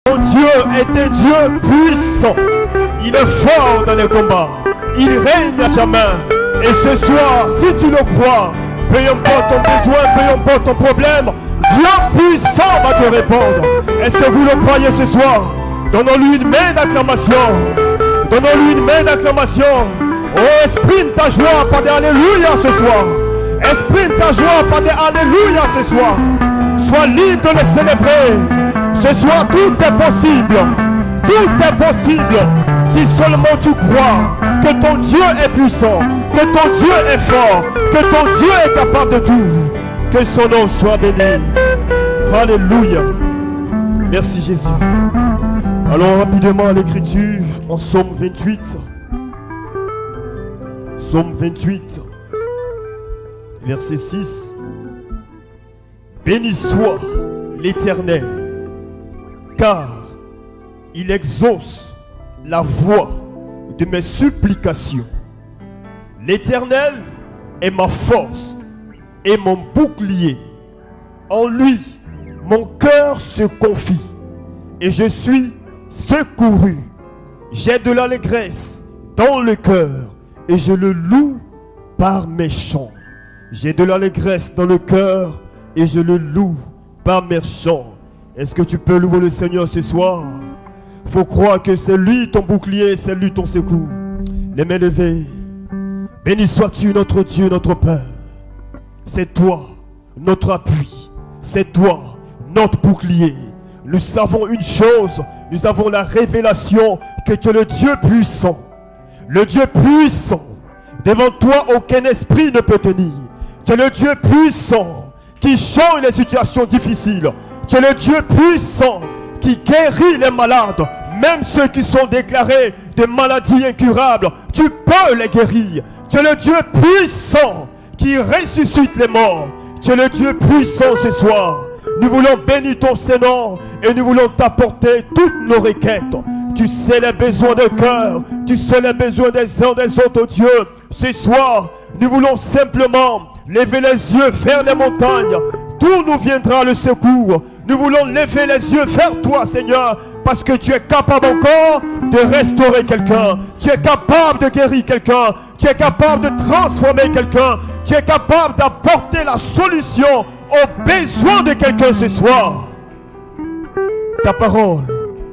Dieu est un Dieu puissant. Il est fort dans les combats. Il règne à jamais. Et ce soir, si tu le crois, peu importe ton besoin, peu importe ton problème, Dieu puissant va te répondre. Est-ce que vous le croyez ce soir? Donnons-lui une main d'acclamation. Donnons-lui une main d'acclamation. Oh, exprime ta joie par des alléluia ce soir. Exprime ta joie par des alléluia ce soir. Sois libre de le célébrer. Ce soir, tout est possible. Tout est possible. Si seulement tu crois que ton Dieu est puissant, que ton Dieu est fort, que ton Dieu est capable de tout. Que son nom soit béni. Alléluia. Merci Jésus. Allons rapidement à l'écriture en Psaume 28. Psaume 28, verset 6. Béni soit l'Éternel, car il exauce la voix de mes supplications. L'Éternel est ma force et mon bouclier. En lui, mon cœur se confie et je suis secouru. J'ai de l'allégresse dans le cœur et je le loue par mes chants. J'ai de l'allégresse dans le cœur et je le loue par mes chants. Est-ce que tu peux louer le Seigneur ce soir? Il faut croire que c'est lui ton bouclier, c'est lui ton secours. Les mains levées. Béni sois-tu notre Dieu, notre Père. C'est toi notre appui. C'est toi notre bouclier. Nous savons une chose. Nous avons la révélation que tu es le Dieu puissant. Le Dieu puissant. Devant toi, aucun esprit ne peut tenir. Tu es le Dieu puissant qui change les situations difficiles. Tu es le Dieu puissant qui guérit les malades. Même ceux qui sont déclarés de maladies incurables, tu peux les guérir. Tu es le Dieu puissant qui ressuscite les morts. Tu es le Dieu puissant ce soir. Nous voulons bénir ton Saint-Nom et nous voulons t'apporter toutes nos requêtes. Tu sais les besoins de cœur. Tu sais les besoins des uns des autres, Dieu. Ce soir, nous voulons simplement lever les yeux vers les montagnes. D'où nous viendra le secours? Nous voulons lever les yeux vers toi, Seigneur, parce que tu es capable encore de restaurer quelqu'un. Tu es capable de guérir quelqu'un. Tu es capable de transformer quelqu'un. Tu es capable d'apporter la solution aux besoins de quelqu'un ce soir. Ta parole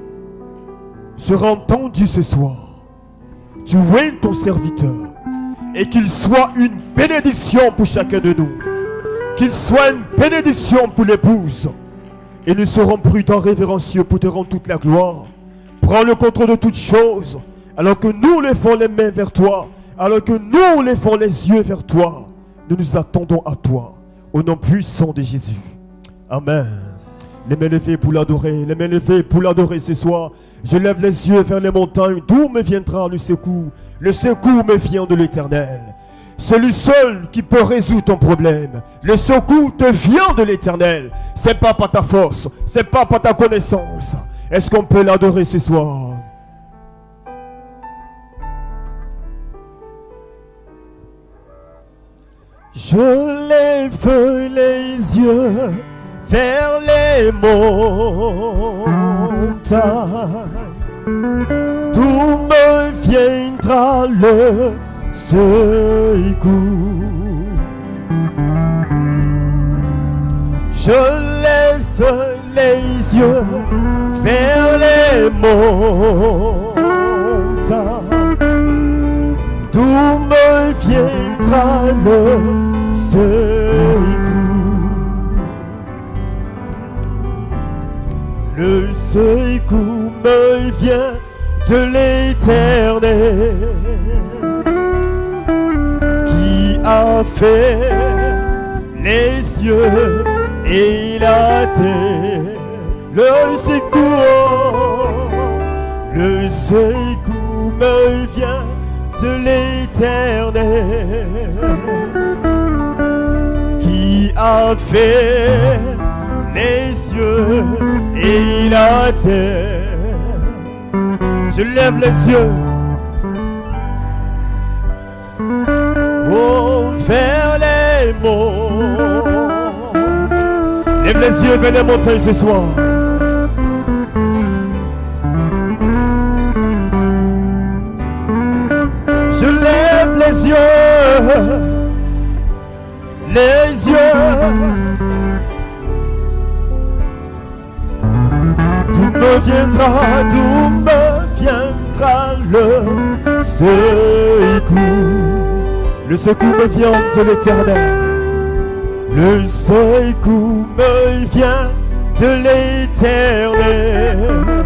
sera entendue ce soir. Tu es ton serviteur. Et qu'il soit une bénédiction pour chacun de nous. Qu'il soit une bénédiction pour l'épouse. Et nous serons prudents, révérencieux pour te rendre toute la gloire. Prends le contrôle de toutes choses. Alors que nous levons les mains vers toi. Alors que nous levons les yeux vers toi. Nous nous attendons à toi. Au nom puissant de Jésus. Amen. Les mains levées pour l'adorer. Les mains levées pour l'adorer ce soir. Je lève les yeux vers les montagnes. D'où me viendra le secours? Le secours me vient de l'Éternel. C'est lui seul qui peut résoudre ton problème. Le secours te vient de l'Éternel. C'est pas par ta force. C'est pas par ta connaissance. Est-ce qu'on peut l'adorer ce soir? Je lève les yeux vers les montagnes. D'où me viendra le secours? Je lève les yeux vers les montagnes. D'où me viendra le secours? Le secours me vient de l'Éternel qui a fait les cieux et la terre. Le secours me vient de l'Éternel qui a fait les cieux et la terre. Je lève les yeux vers les monts. Lève les yeux vers les montagnes ce soir. D'où me viendra le secours? Le secours me vient de l'Éternel. Le secours me vient de l'Éternel,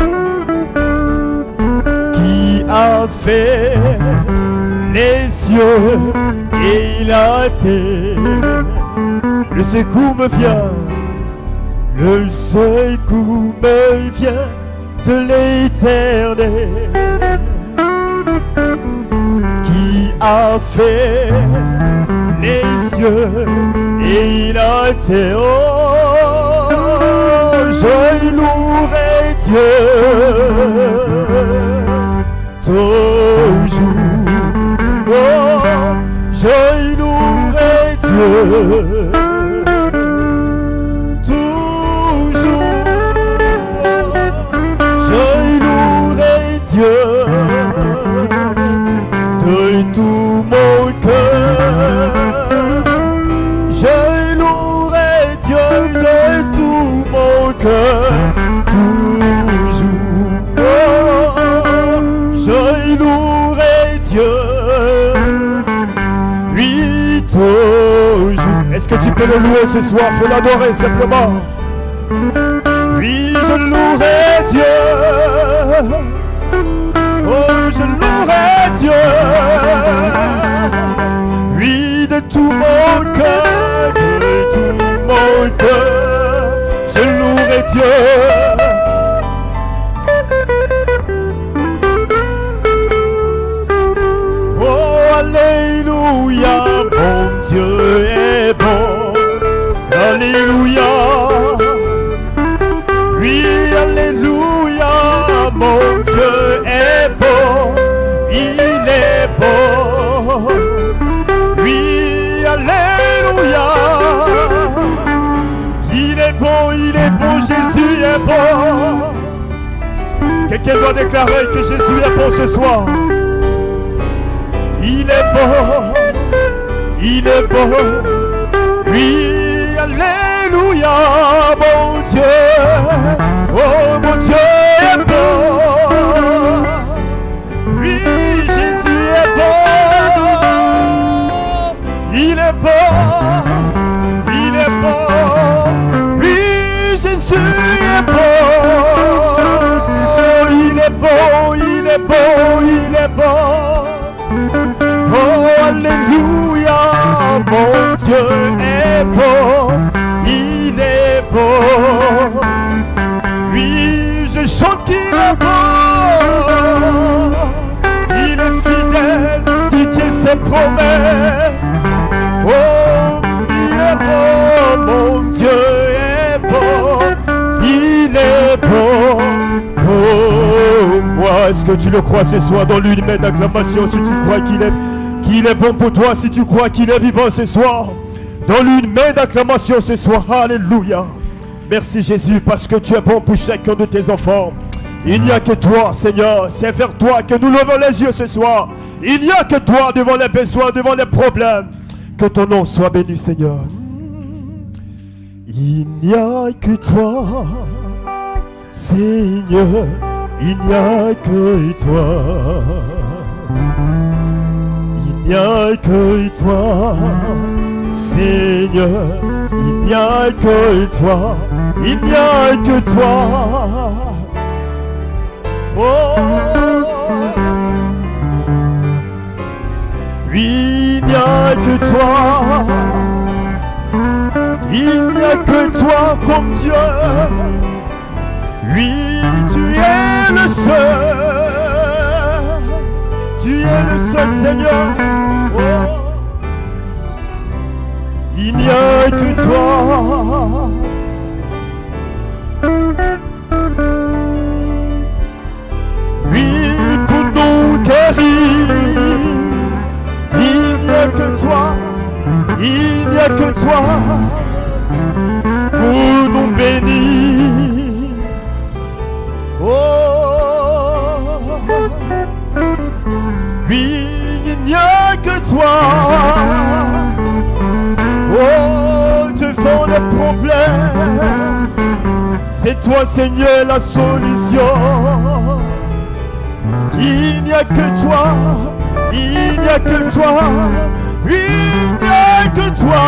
qui a fait les cieux et la terre. Le secours me vient, le secours me vient de l'Éternel, qui a fait les cieux et la terre. Oh, je louerai Dieu toujours. Oh, je louerai Dieu toujours. Je louerai Dieu de tout mon cœur. Je louerai Dieu de tout mon cœur, toujours. Oh, je louerai Dieu, oui, toujours. Est-ce que tu peux le louer ce soir? Faut l'adorer simplement. Oui, je louerai Dieu. Oh, je louerai Dieu. Oui, de tout mon cœur, de tout mon cœur, je louerai Dieu. Oh, alléluia, mon Dieu est bon. Alléluia. Oui, alléluia, mon Dieu est bon. Il est bon. Oui, alléluia. Il est bon, Jésus est bon. Quelqu'un doit déclarer que Jésus est bon ce soir. Il est bon, il est bon. Oui, alléluia, mon Dieu. Oh, mon Dieu est bon. Oui, Jésus est bon. Il est bon, il est bon. Oui, Jésus est bon. Il est bon, il est bon, il est bon. Oh, alléluia, mon Dieu est bon. Il est bon. Oui, je chante qu'il est bon. Il est fidèle, il tient ses promesses. Oh, il est bon, mon Dieu est bon. Il est bon pour moi. Est-ce que tu le crois ce soir? Dans l'une main d'acclamation si tu crois qu'il est bon pour toi, si tu crois qu'il est vivant ce soir. Dans l'une main d'acclamation ce soir. Alléluia. Merci Jésus parce que tu es bon pour chacun de tes enfants. Il n'y a que toi, Seigneur. C'est vers toi que nous levons les yeux ce soir. Il n'y a que toi devant les besoins, devant les problèmes. Que ton nom soit béni, Seigneur. Il n'y a que toi, Seigneur. Il n'y a que toi. Il n'y a que toi, Seigneur. Il n'y a que toi. Il n'y a que toi. Oh, oui, il n'y a que toi. Il n'y a que toi comme Dieu. Oui, tu es le seul. Tu es le seul Seigneur. Oh, il n'y a que toi. Oui, pour nous guérir, il n'y a que toi. Il n'y a que toi pour nous bénir. Oh, oui, il n'y a que toi. Oh, devant problèmes. C'est toi, Seigneur, la solution. Il n'y a que toi, il n'y a que toi, il n'y a que toi.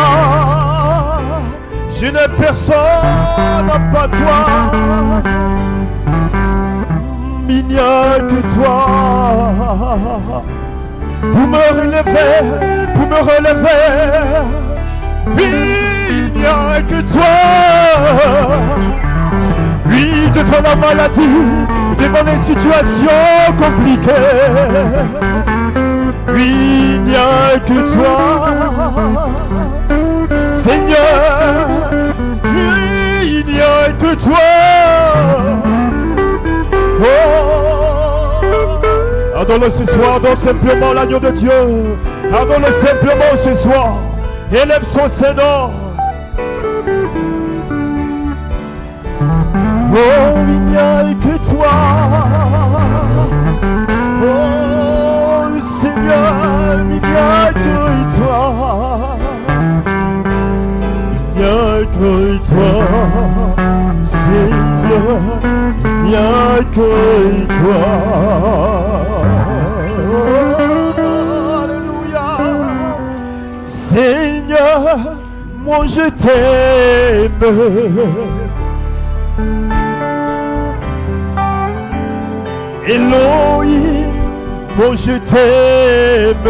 Je n'ai personne à part toi. Il n'y a que toi. Pour me relever, pour me relever. Il n'y a que toi. Oui, devant la maladie, devant les situations compliquées. Oui, il n'y a que toi. Seigneur, oui, il n'y a que toi. Oh, adore-le ce soir, adore simplement l'agneau de Dieu. Adore-le simplement ce soir. Élève son Seigneur. Oh, il n'y a que toi. Oh, Seigneur, il n'y a que toi. Il n'y a que toi. Seigneur, il n'y a que toi. Oh, alléluia. Seigneur, moi je t'aime. Elohim, moi je t'aime.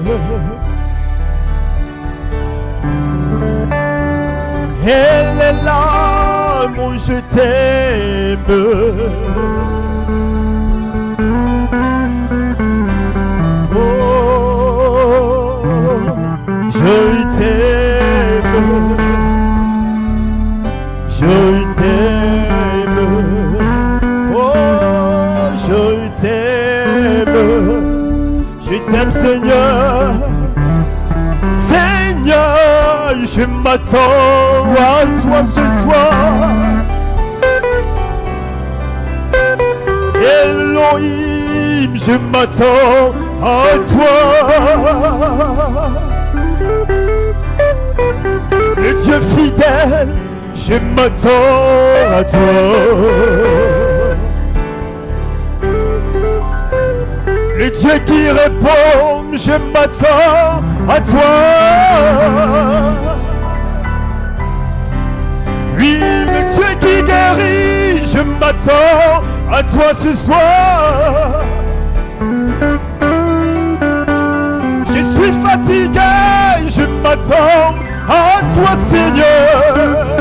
Elle est là, moi je t'aime. Oh, je t'aime. Je t'aime. Je t'aime, je t'aime Seigneur, Seigneur, je m'attends à toi ce soir. Elohim, je m'attends à toi. Le Dieu fidèle, je m'attends à toi. Le Dieu qui répond, je m'attends à toi. Oui, le Dieu qui guérit, je m'attends à toi ce soir. Je suis fatigué, je m'attends à toi Seigneur.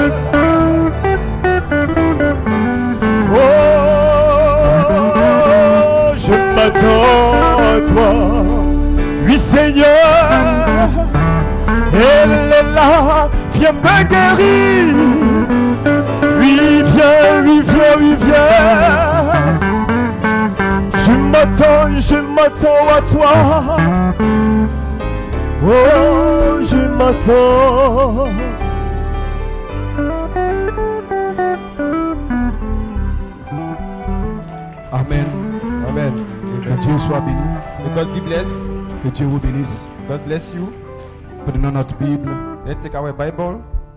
Oh, je m'attends à toi. Oui Seigneur, elle est là, viens me guérir. Oui viens, oui viens, oui viens. Je m'attends à toi. Oh, je m'attends. Amen. Amen. Que Dieu soit béni. May God be blessed. Que Dieu vous bénisse. God bless you. Prenons notre Bible Let's take our Bible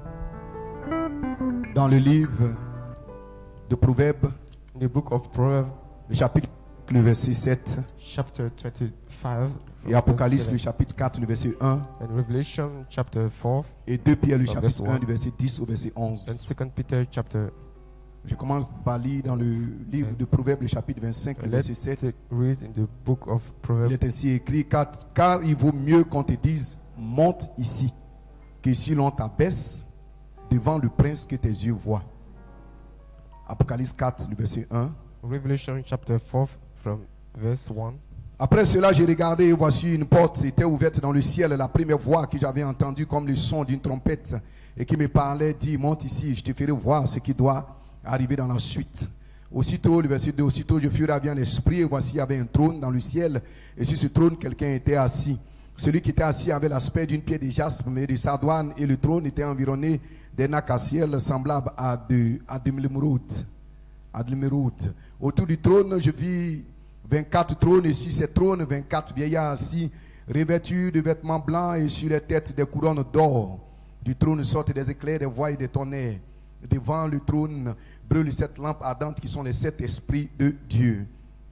dans le livre de Proverbes, in the book of Proverbs, le chapitre, le verset 7, chapter 25, et Apocalypse, le chapitre 4, le verset 1, and Revelation, chapter 4, et 2 Pierre, le Verse chapitre 1, 1. du verset 10 au verset and 11. 2 Peter, chapter. Je commence par lire dans le livre de Proverbes, le chapitre 25, le verset Let's 7. read in the book of Il Proverbs. est ainsi écrit, car il vaut mieux qu'on te dise, monte ici, que si l'on t'abaisse devant le prince que tes yeux voient. Apocalypse 4, le verset 1. Revelation, chapter 4, from verse 1. Après cela, j'ai regardé et voici une porte était ouverte dans le ciel. La première voix que j'avais entendue comme le son d'une trompette et qui me parlait dit, monte ici, je te ferai voir ce qui doit arriver dans la suite. Aussitôt, le verset 2, aussitôt je fus ravi en esprit et voici il y avait un trône dans le ciel et sur ce trône quelqu'un était assis. Celui qui était assis avait l'aspect d'une pierre de jaspe mais de sardoine et le trône était environné d'un acaciel semblable à de l'émeraude. Autour du trône, je vis 24 trônes et sur ces trônes, 24 vieillards assis, revêtus de vêtements blancs et sur les têtes des couronnes d'or. Du trône sortent des éclairs, des voix et des tonnerres. Devant le trône brûlent 7 lampes ardentes qui sont les 7 esprits de Dieu.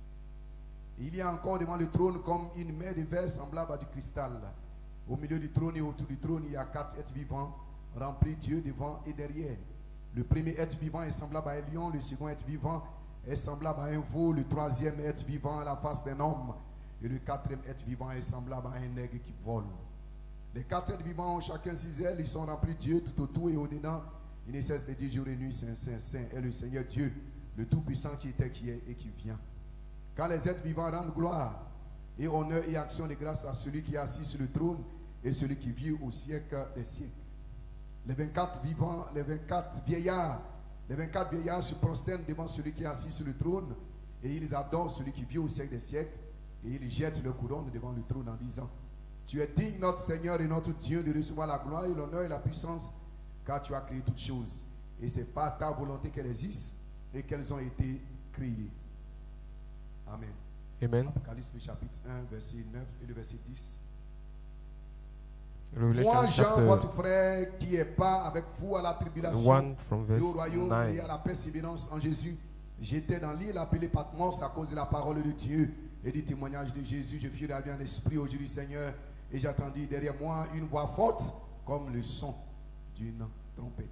Il y a encore devant le trône comme une mer de verre semblable à du cristal. Au milieu du trône et autour du trône, il y a 4 êtres vivants remplis Dieu devant et derrière. Le premier être vivant est semblable à un lion, le second être vivant est semblable à un veau, le troisième être vivant à la face d'un homme et le quatrième être vivant est semblable à un aigle qui vole. Les 4 êtres vivants ont chacun 6 ailes, ils sont remplis de Dieu tout autour et au-dedans. Ils ne cessent de dire jour et nuit, Saint, Saint, Saint est le Seigneur Dieu, le Tout-Puissant qui était, qui est et qui vient. Quand les êtres vivants rendent gloire et honneur et action de grâce à celui qui est assis sur le trône et celui qui vit au siècle des siècles. Les 24 vivants, les 24 vieillards se prosternent devant celui qui est assis sur le trône et ils adorent celui qui vit au siècle des siècles et ils jettent leur couronne devant le trône en disant: Tu es digne, notre Seigneur et notre Dieu, de recevoir la gloire et l'honneur et la puissance, car tu as créé toutes choses et c'est par ta volonté qu'elles existent et qu'elles ont été créées. Amen. Amen. Apocalypse, le chapitre 1, verset 9 et le verset 10. Revelation Moi, Jean, chapter votre frère, qui est pas avec vous à la 1 tribulation from et verse au royaume 9. et à la persévérance en Jésus, j'étais dans l'île appelée Patmos à cause de la parole de Dieu et du témoignage de Jésus. Je fus ravi en esprit au jour du Seigneur et j'attendis derrière moi une voix forte comme le son d'une trompette.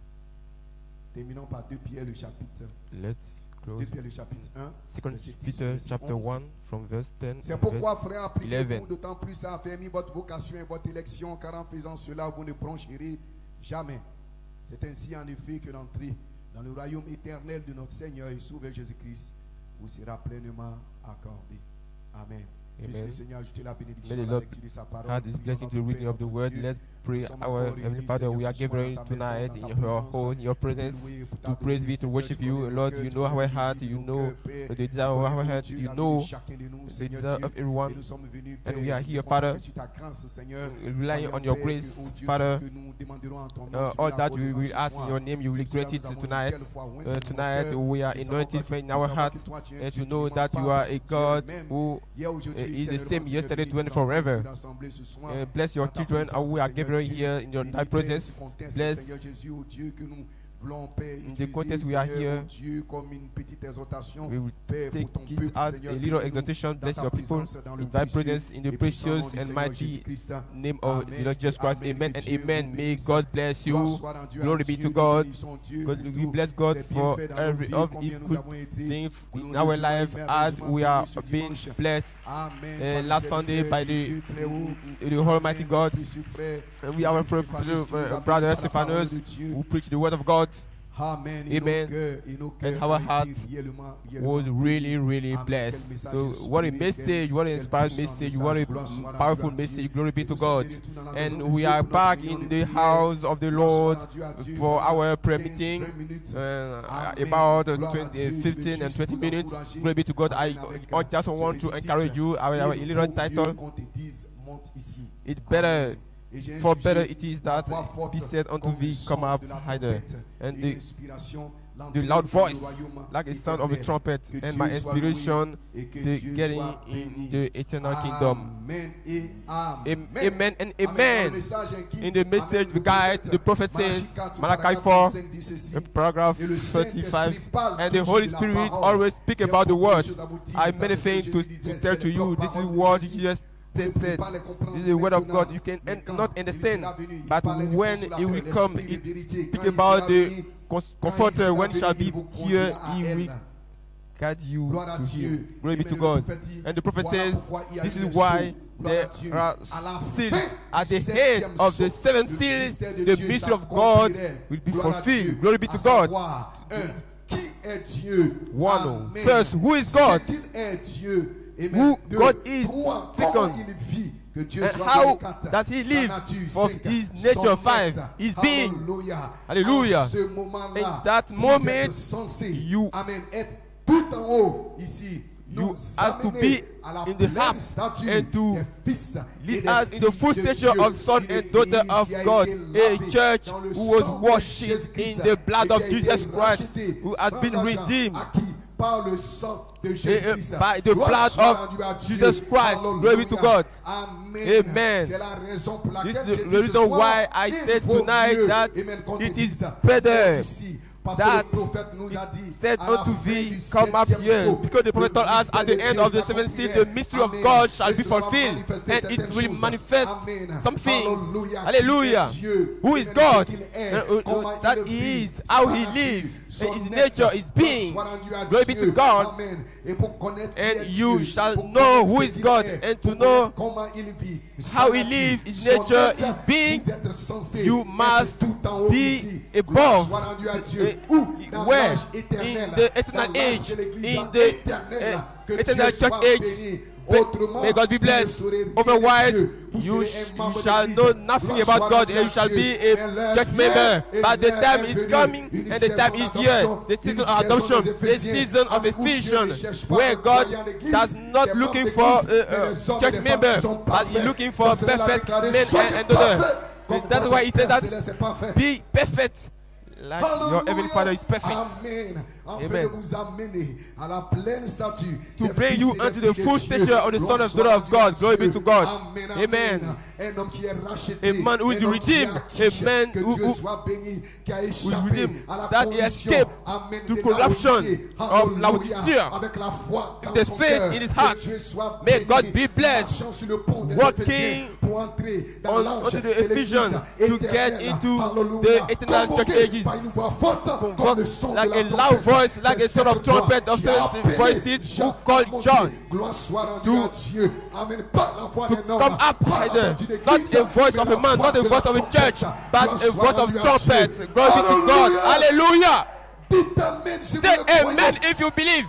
Terminons par 2 Pierre, le chapitre Let's 2 close. Pierre, le chapitre 1. 2 verset 10, Peter verset chapter 11. 1 from verse 10. C'est and pourquoi, verse frère, appliquez-vous 11. d'autant plus à affermir votre vocation et votre élection, car en faisant cela, vous ne broncherez jamais. C'est ainsi, en effet, que l'entrée dans le royaume éternel de notre Seigneur et Sauveur Jésus-Christ vous sera pleinement accordée. Amen. Puisse Amen. le Seigneur ajouter la bénédiction May à the la Lord lecture de sa parole. add His blessing to the reading of the word. Let's pray. Nous sommes Our encore Heavenly réunis, Father, we Seigneur, are ce soir gathering dans ta tonight maison, in dans ta your présence. home, in your presence, Louer pour to t'adorer, praise you, to Seigneur, worship tu you. connais nos Lord, cœurs, you tu know connais our nos heart, désirs, you nos know cœurs, Père. the desire of our heart, Dieu, you la know vie de chacun de nous, the Seigneur desire Dieu. of everyone. Et nous sommes venus, And Père, we are nous here, comptons Father, sur ta grâce, Seigneur. relying on Croyons, your Père, grace, que, oh Dieu, Father. tout ce que nous demanderons en ton nom, tu All that we l'accorderas will ce ask in soir. your name, you will C'est pour cela grant it que nous avons tonight. une telle foi ointe dans nos Tonight cœurs. we are Nous savons anointed que- in nous our savons heart, que toi, tu es un and Dieu to qui know ne that manques you pas, are parce a que tu es le God même. who Hier, aujourd'hui, is the éternellement, same Seigneur, yesterday, bénis today, tes forever. enfants rassemblés ce soir. Bless your Dans ta children, présence, we are Seigneur gathering Dieu. here in your Bénis, thy Père, presence. ce contexte, Bless Seigneur Jésus, oh Dieu, que nous voulons, Père, in the utiliser, contest we are Seigneur, here. oh Dieu, comme une petite exhortation, We will Père, pour take ton it peuple, as Seigneur, a little bénis-nous exhortation. dans Bless ta your people présence, dans le in thy précieux presence, in the et puissant nom precious du and Seigneur mighty Jésus-Christ. name of Amen the Lord Jesus et Christ. amen. Amen Que and Dieu vous amen. May bénisse. God bless you. Gloire soit rendue à Glory be Dieu, to nous God. bénissons Dieu God, pour we tout. bless God C'est bien for fait dans nos every vies, of combien His nous good avons été. things Nous in nous our recevons life as merveilleusement we are bénis ce being dimanche. blessed. Amen. Par le Last Sunday serviteur by de Dieu très haut. the Almighty Amen. God. Précieux frère, And we are our Stéphanus, qui nous a bénis brother par la parole Stephanus de Dieu. who preach the word of God. Amen. Et Amen. nos cœurs And our ont été heart réellement was really, really Amen. blessed. Quel message So, what a inspiré, message, what an quel inspired puissant message, what message. Gloire soit a rendue powerful à Dieu. message. Glory be Et to nous sommes God. de retour dans la And maison de we Dieu are pour notre back réunion in de the prière. house of the Gloire soit Lord rendue à Dieu for pendant our prayer 15, meeting. 20 minutes. About Amen. 20, Gloire à Dieu. 15 and 20 minutes. Glory be to God. I just want to encourage you. Our little title. It's better, for better it is that be said unto thee, come up hither. And the loud voice, like a sound of a trumpet, and my inspiration, the getting in the eternal kingdom. Amen and amen. In the message, the guide, the prophet says, Malachi 4, paragraph 35, and the Holy Spirit always speak about the word. I have many things to tell to you. This is what Jesus said. This is the word of God. You can not understand, but when it will come, it speak about the comforter. When it shall be here, he will guide you to him. Glory be to God. And the prophet says, this is why there are seals at the head of the 7 seals. The mystery of God will be fulfilled. Glory be to God. One. First, who is God? Who God is. Second, and how does he live? For his nature. 5, his being. Hallelujah. In that moment, you have to be in the heart and to lead us in the full stature of son and daughter of God, a church who was washed in the blood of Jesus Christ, who has been redeemed par le sang de by Jésus-Christ. the blood of Jesus Christ. Glory be to God. Amen. Amen. C'est la raison pour This laquelle is j'ai the dit ce reason soir, why I il said vaut tonight mieux, that amen, qu'on it te is dise, better être ici. Parce que that le prophète nous a dit, said à la unto fin thee, du come up 7e here, jour, because the prophet told us at the end of the 7th seal, the mystery of God shall be fulfilled, and it will manifest some things. Hallelujah. Who is God? That He is, how He lives, and His nature, His being. Glory be to God. And you shall know who is God, and to know how He lives, His nature, His being. You must be above, where in the eternal age, in the eternal church age. May God be blessed. Otherwise, you shall know nothing about God, and you shall be a church member. But the time is coming, and the time is here. The season of adoption, the season of Ephesian, where God does not looking for a church member, but He's looking for perfect men and daughters. That's why He said that be perfect. Like your heavenly Father is perfect. Amen. Amen. To bring you unto the full stature of the Son of God of God. Glory be to God. Amen. A man who is redeemed. A man who is redeemed. That he escaped to corruption of Laodicea. With the faith in his heart. May God be blessed. Working unto the Ephesians to get into the eternal church ages. Like a loud voice, like a sort of trumpet of the voices who called John to come up higher. Not a voice of a man, not a voice of a church, but a voice of trumpet. Glory be to God. Hallelujah. Say amen if you believe.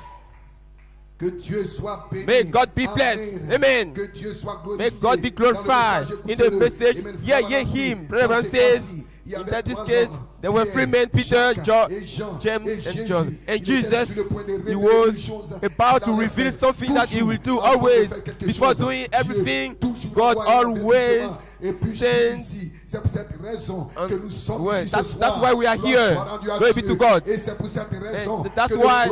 May God be blessed. Amen. May God be glorified. In the message, hear Him. Reverend says, in this case, there were three men, Peter, James, and John. And Jesus, He was about to reveal something that He will do always. Before doing everything, God always sends. That's why we are here. Glory be to God. And that's why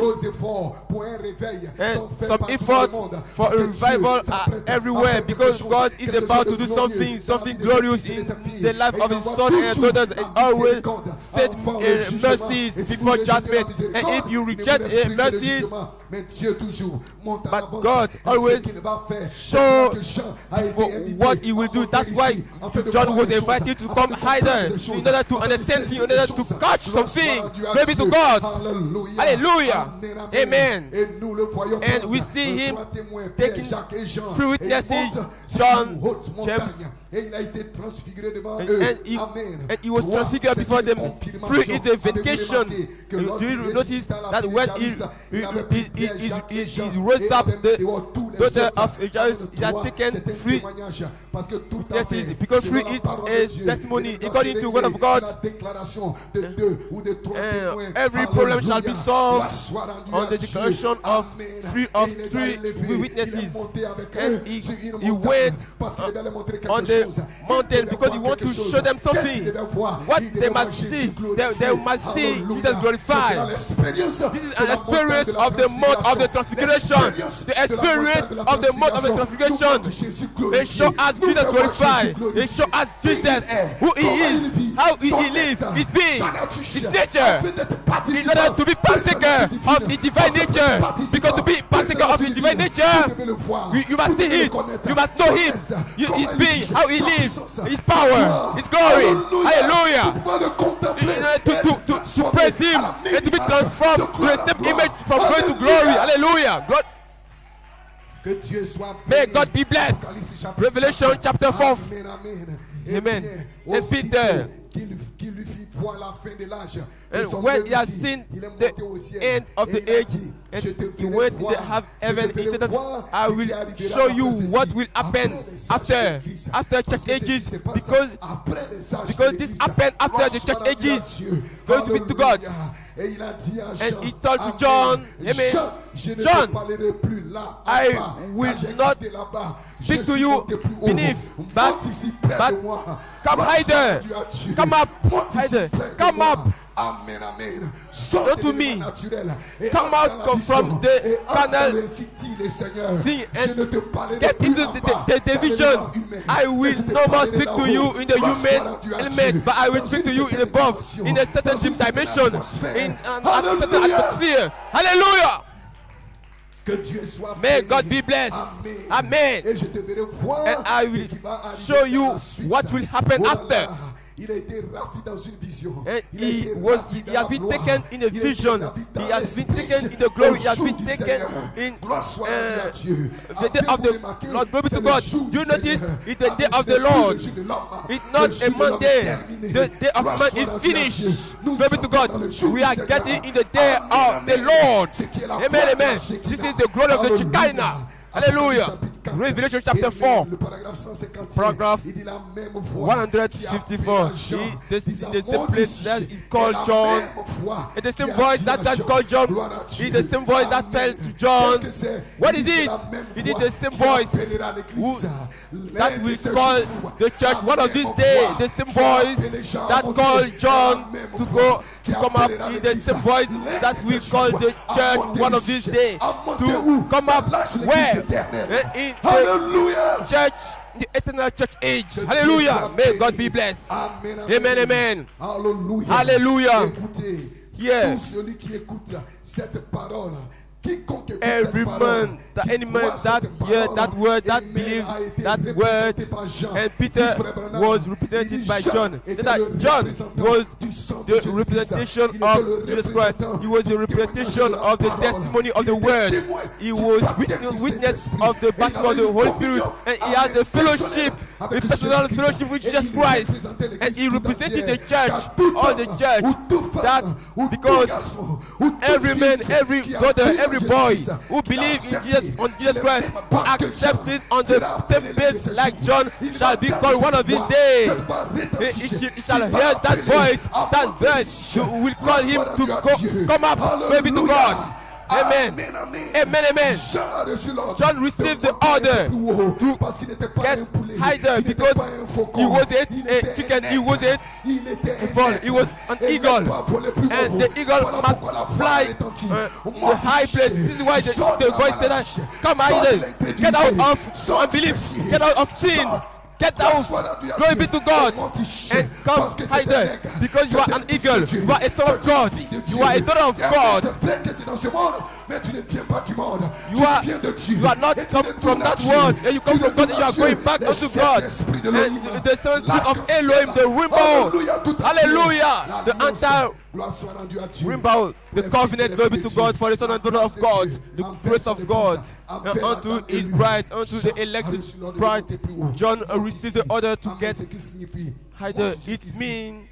some effort for a revival are everywhere, because God is about to do something glorious in the life of His sons and daughters, and always set mercies before judgment. And if you reject mercies, but God always shows what He will do. That's why John was invited to come higher in order to understand Him, in order to catch something. Glory be to God. Hallelujah. Amen. And we see Him taking three witnesses, John, James, and he was transfigured before them. Three is a vindication. Do you notice that when he rose up, the daughter of Jairus, he has taken three witnesses, because three is a testimony according to the word of God. Every problem shall be solved on the declaration of three witnesses. And he went on the mountain because he wants to show them something. What they must see, they must see Jesus glorified. This is an experience of the mount of the transfiguration. The experience of the mount of the transfiguration. They show us Jesus glorified. They show us Jesus, who He is, how He lives, His being, His nature, in order to be partaker of His divine nature. Because to be partaker of His divine nature, you must see it, you must know Him, His being, how He lives, His power, His glory. Hallelujah. To praise Him and to be transformed to the same image from glory to glory. Hallelujah. God. May God be blessed. Revelation chapter 4. Amen. And Peter, and when he has seen the end of the age, and he went to heaven, he said that I will show you what will happen after church ages, because this happened after the church ages. Glory be to God. And he told to John, amen, John, I will not speak to you beneath, but come higher, come up, higher, come up, Amen, amen. Unto me. Come out from the carnal thing and get into the division. I will no more speak to you in the human element, but I will speak to you in above, in a certain deep dimension, in a certain atmosphere. Hallelujah. May God be blessed. Amen. And I will show you what will happen after. Il a été ravi dans une vision. He has been taken in a vision. He has been taken in the glory. He has been taken in the day of the Lord. Glory to God. You notice it's the day of the Lord. It's not a Monday. The day of man is finished. Glory to God. We are getting in the day of the Lord. Amen, amen. This is the glory of the Shekinah. Hallelujah. Revelation chapter 4, paragraph 154. The same place that is called John. It's the same voice that called John. It's the same voice that tells John. What is it? It is the same voice that will call the church one of these days. The same voice that called John to come up. Is the same voice that will call the church one of these days to come up where? In the church, the eternal church age. Hallelujah. May God be blessed. Amen, amen. Hallelujah. Yeah. Every man, any man that heard that word, that believed that word, and Peter was represented by John. That John was the representation of Jesus Christ. He was the representation of the testimony of the word. He was witness of the baptism of the Holy Spirit, and he had a fellowship, a personal fellowship with Jesus Christ, and he represented the church, all the church. That because every man, every brother, every boy who believes in Jesus, on Jesus Christ, who accepts it on the same base like John, shall be called one of these days. He shall hear that voice, that verse will call him to come up, maybe to God. Amen. Amen. Amen. John received the order to get higher because he wasn't a chicken, he wasn't a fall, he was an eagle. And the eagle must fly in the high place. This is why the voice said that, come higher, get out of unbelief, get out of sin. Get out, glory be to God, and come higher, because you are an eagle, you are a son of God, you are a daughter of God. You are not come from that world, and you come from God, and you are going back unto God. And the Son of Elohim, the rainbow, hallelujah, the entire rainbow, the covenant, glory be to God, for the Son and daughter of God, the grace of God, and unto his bride, unto the elected bride. John received the order to get higher. It means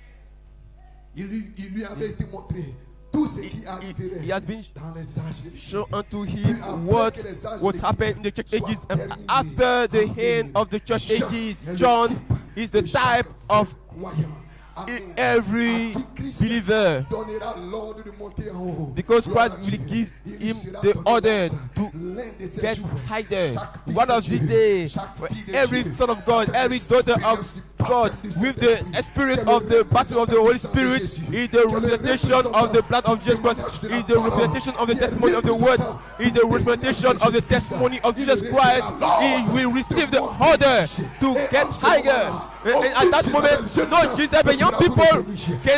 he has been shown unto him what was happening in the church ages, and after the end of the church ages, John is the type of every believer, because Christ will give him the order to get higher. One of these days, every son of God, every daughter of God, with the spirit of the baptism of the Holy Spirit, is the representation of the blood of Jesus Christ, is the representation of the testimony of the word, is the representation of the testimony of Jesus Christ. He will receive the order to get higher. And at that moment, no Jesus, but young people can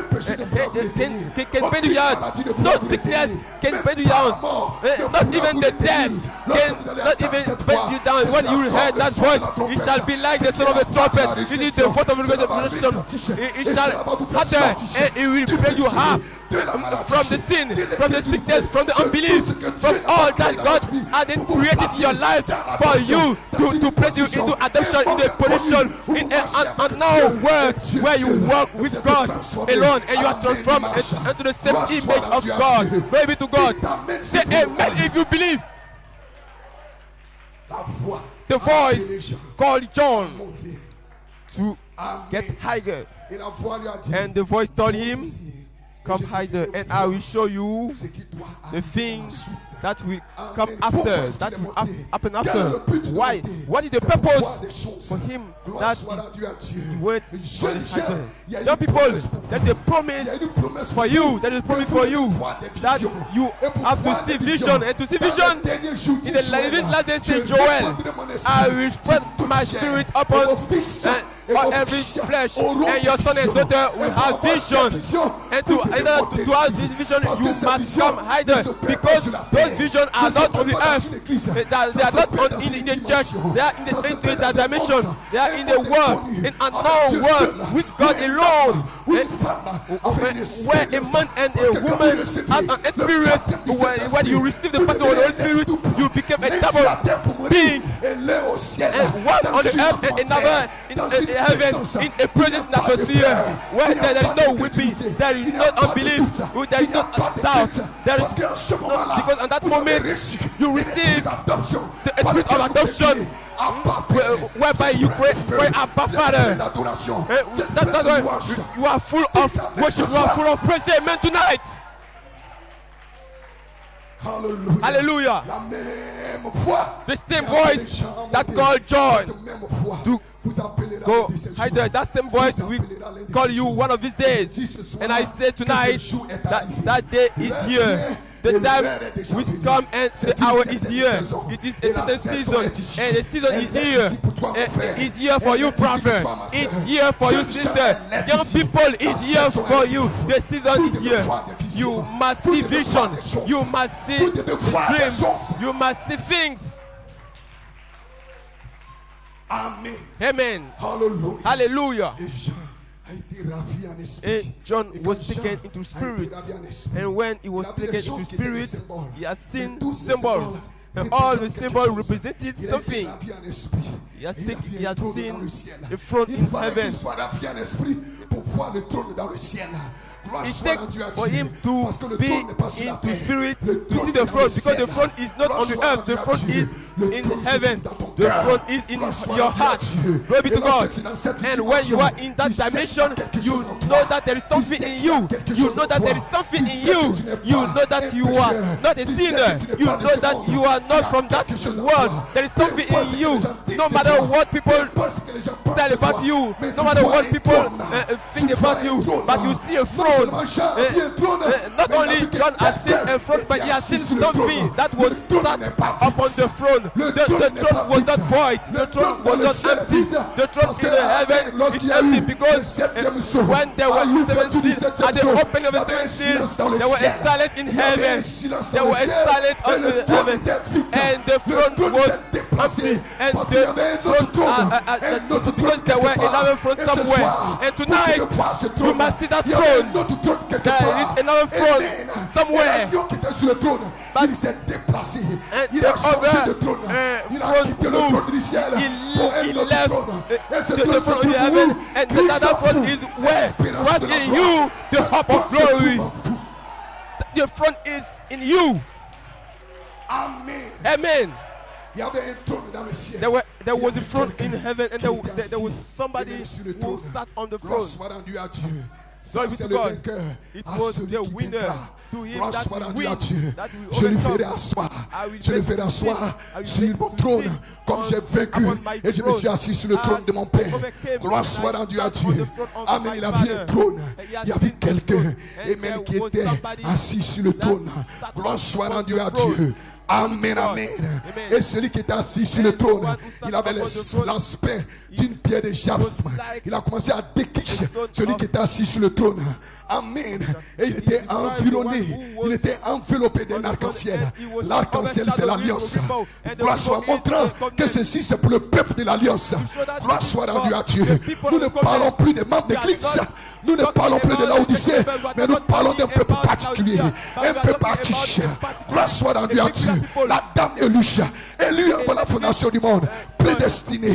bend you down. No sickness can bend you down. Not even the death can not even bend you down. When you hear that voice, it shall be like the sound of a trumpet. It is the voice of revelation. It shall utter, and it will bring you up from the sin, from the sickness, from the unbelief, from all that God has created in your life for you to place you into adoption, in the position, in an now world where you walk with God alone, and you are transformed into the same image of God. Glory be to God. Say amen if you believe. The voice called John to get higher, and the voice told him, Come higher, and I will show you the things that will come after, that will happen after. Why? What is the purpose for him that he went higher? Young people, there's a promise for you. There is a promise for you that you have to see vision, and to see vision in the last days, says Joel, I will spread my spirit upon every flesh, and your son and daughter will have vision. And to have this vision, you must come higher, because those visions are not on the earth. They are not in the church. They are in the dimension. They are in the world, in unknown world, with God alone. Where a man and a woman have an experience, when you receive the power of the Holy Spirit, you become a double being, and one on the earth and another in heaven, in a present atmosphere where there is no weeping, there is no unbelief, there is no doubt, there is no, because at that moment you receive the spirit of adoption, whereby you pray Abba Father. That's why you are full of worship, you are full of praise. Amen tonight. Hallelujah. Hallelujah. The same voice that called John to go higher, that same voice will call you one of these days. And I say tonight that day is here. The time will come and the hour is here. It is a certain season, and the season is here. It's here for you, prophet. It's here for you, sister. Young people, it's here for you. The season is here. You must see vision. You must see dreams. You must see things. Amen. Amen. Hallelujah. Hallelujah. And John was taken into spirit, and when he was taken into spirit, he has seen symbols, and all the symbols represented something. He has seen the throne in heaven. It takes for him to be into spirit to see the throne, because the throne is not on the earth, the throne is in heaven, the throne is in your heart. Glory be to God. And when you are in that dimension, you know that there is something in you. You know that there is something in you. You know that you are not a sinner. You know that you are not from that world. There is something in you. No matter what people tell about you, no matter what people think about you, but you see a throne. Not only John has seen a throne, but he has seen something that was sat upon the throne. The throne was not void. The throne was not empty. The throne in the heaven is empty, because when there were 7 seals, at the opening of the 7 seals, there was a silence in heaven. There was a silence on the heaven, and the throne was empty. And the throne, because there were 11 thrones somewhere. And tonight, you must see that throne. There is another throne somewhere. But and the other throne moved. He left the throne in heaven, and the other throne is where? What in you? The hope of glory. The throne is in you. Amen. Amen. There was a throne in heaven, and there was somebody who sat on the throne. Glory be to God. It was the winner. To him that will win, that will je le ferai asseoir. Je le ferai asseoir sur mon trône, comme j'ai vaincu et je me suis assis sur le trône de mon Père. Gloire soit rendue à Dieu. Amen. Il avait un trône. Il y avait quelqu'un, Amen, qui était assis sur le trône. Gloire soit rendue à Dieu. Amen, amen. Et celui qui était assis sur le trône, il avait l'aspect d'une pierre de jasmin. Il a commencé à décrire celui qui était assis sur le trône. Amen. Et il était environné, il était enveloppé d'un arc-en-ciel. L'arc-en-ciel, c'est l'alliance. Gloire soit montrant que ceci, c'est pour le peuple de l'alliance. Gloire soit rendue à Dieu. Nous ne parlons plus des membres d'église. Nous ne parlons plus de l'Odyssée, mais nous parlons d'un peuple particulier, un peuple artiche. Gloire soit rendue à Dieu. La dame élue avant la fondation du monde, prédestinée,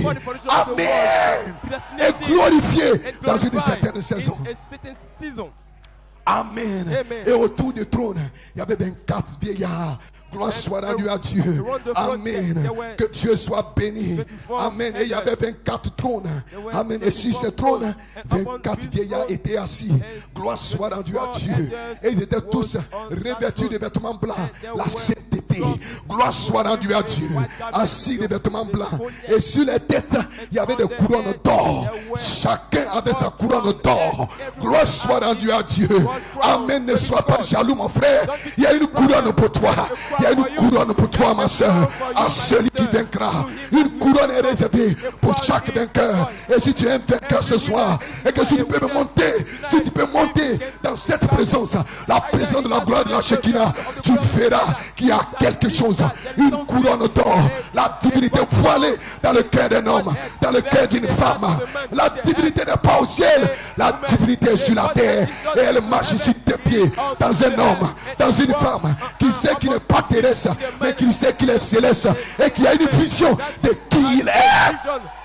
amen, et glorifiée dans une certaine saison. Amen. Et autour du trône, il y avait 24 vieillards. Gloire soit rendue à Dieu. Amen. Que Dieu soit béni. Amen. Et il y avait 24 trônes. Amen. Et sur ces trônes, 24 vieillards étaient assis. Gloire soit rendue à Dieu. Et ils étaient tous revêtus de vêtements blancs. La sainteté. Gloire soit rendue à Dieu. Assis de vêtements blancs. Et sur les têtes, il y avait des couronnes d'or. Chacun avait sa couronne d'or. Gloire soit rendue à Dieu. Amen. Ne sois pas jaloux, mon frère. Il y a une couronne pour toi. Il y a une couronne pour toi, ma soeur. À celui qui vaincra. Une couronne est réservée pour chaque vainqueur. Et si tu es un vainqueur ce soir, et que si tu peux monter, si tu peux monter dans cette présence, la présence de la gloire de la Shekinah, tu verras qu'il y a quelque chose. Une couronne d'or. La divinité voilée dans le cœur d'un homme, dans le cœur d'une femme. La divinité n'est pas au ciel. La divinité est sur la terre. Et elle marche sur tes pieds. Dans un homme, dans une femme qui sait qu'il n'est pas terrestre, mais qui sait qu'il est céleste. Et qui a une vision de qui il est.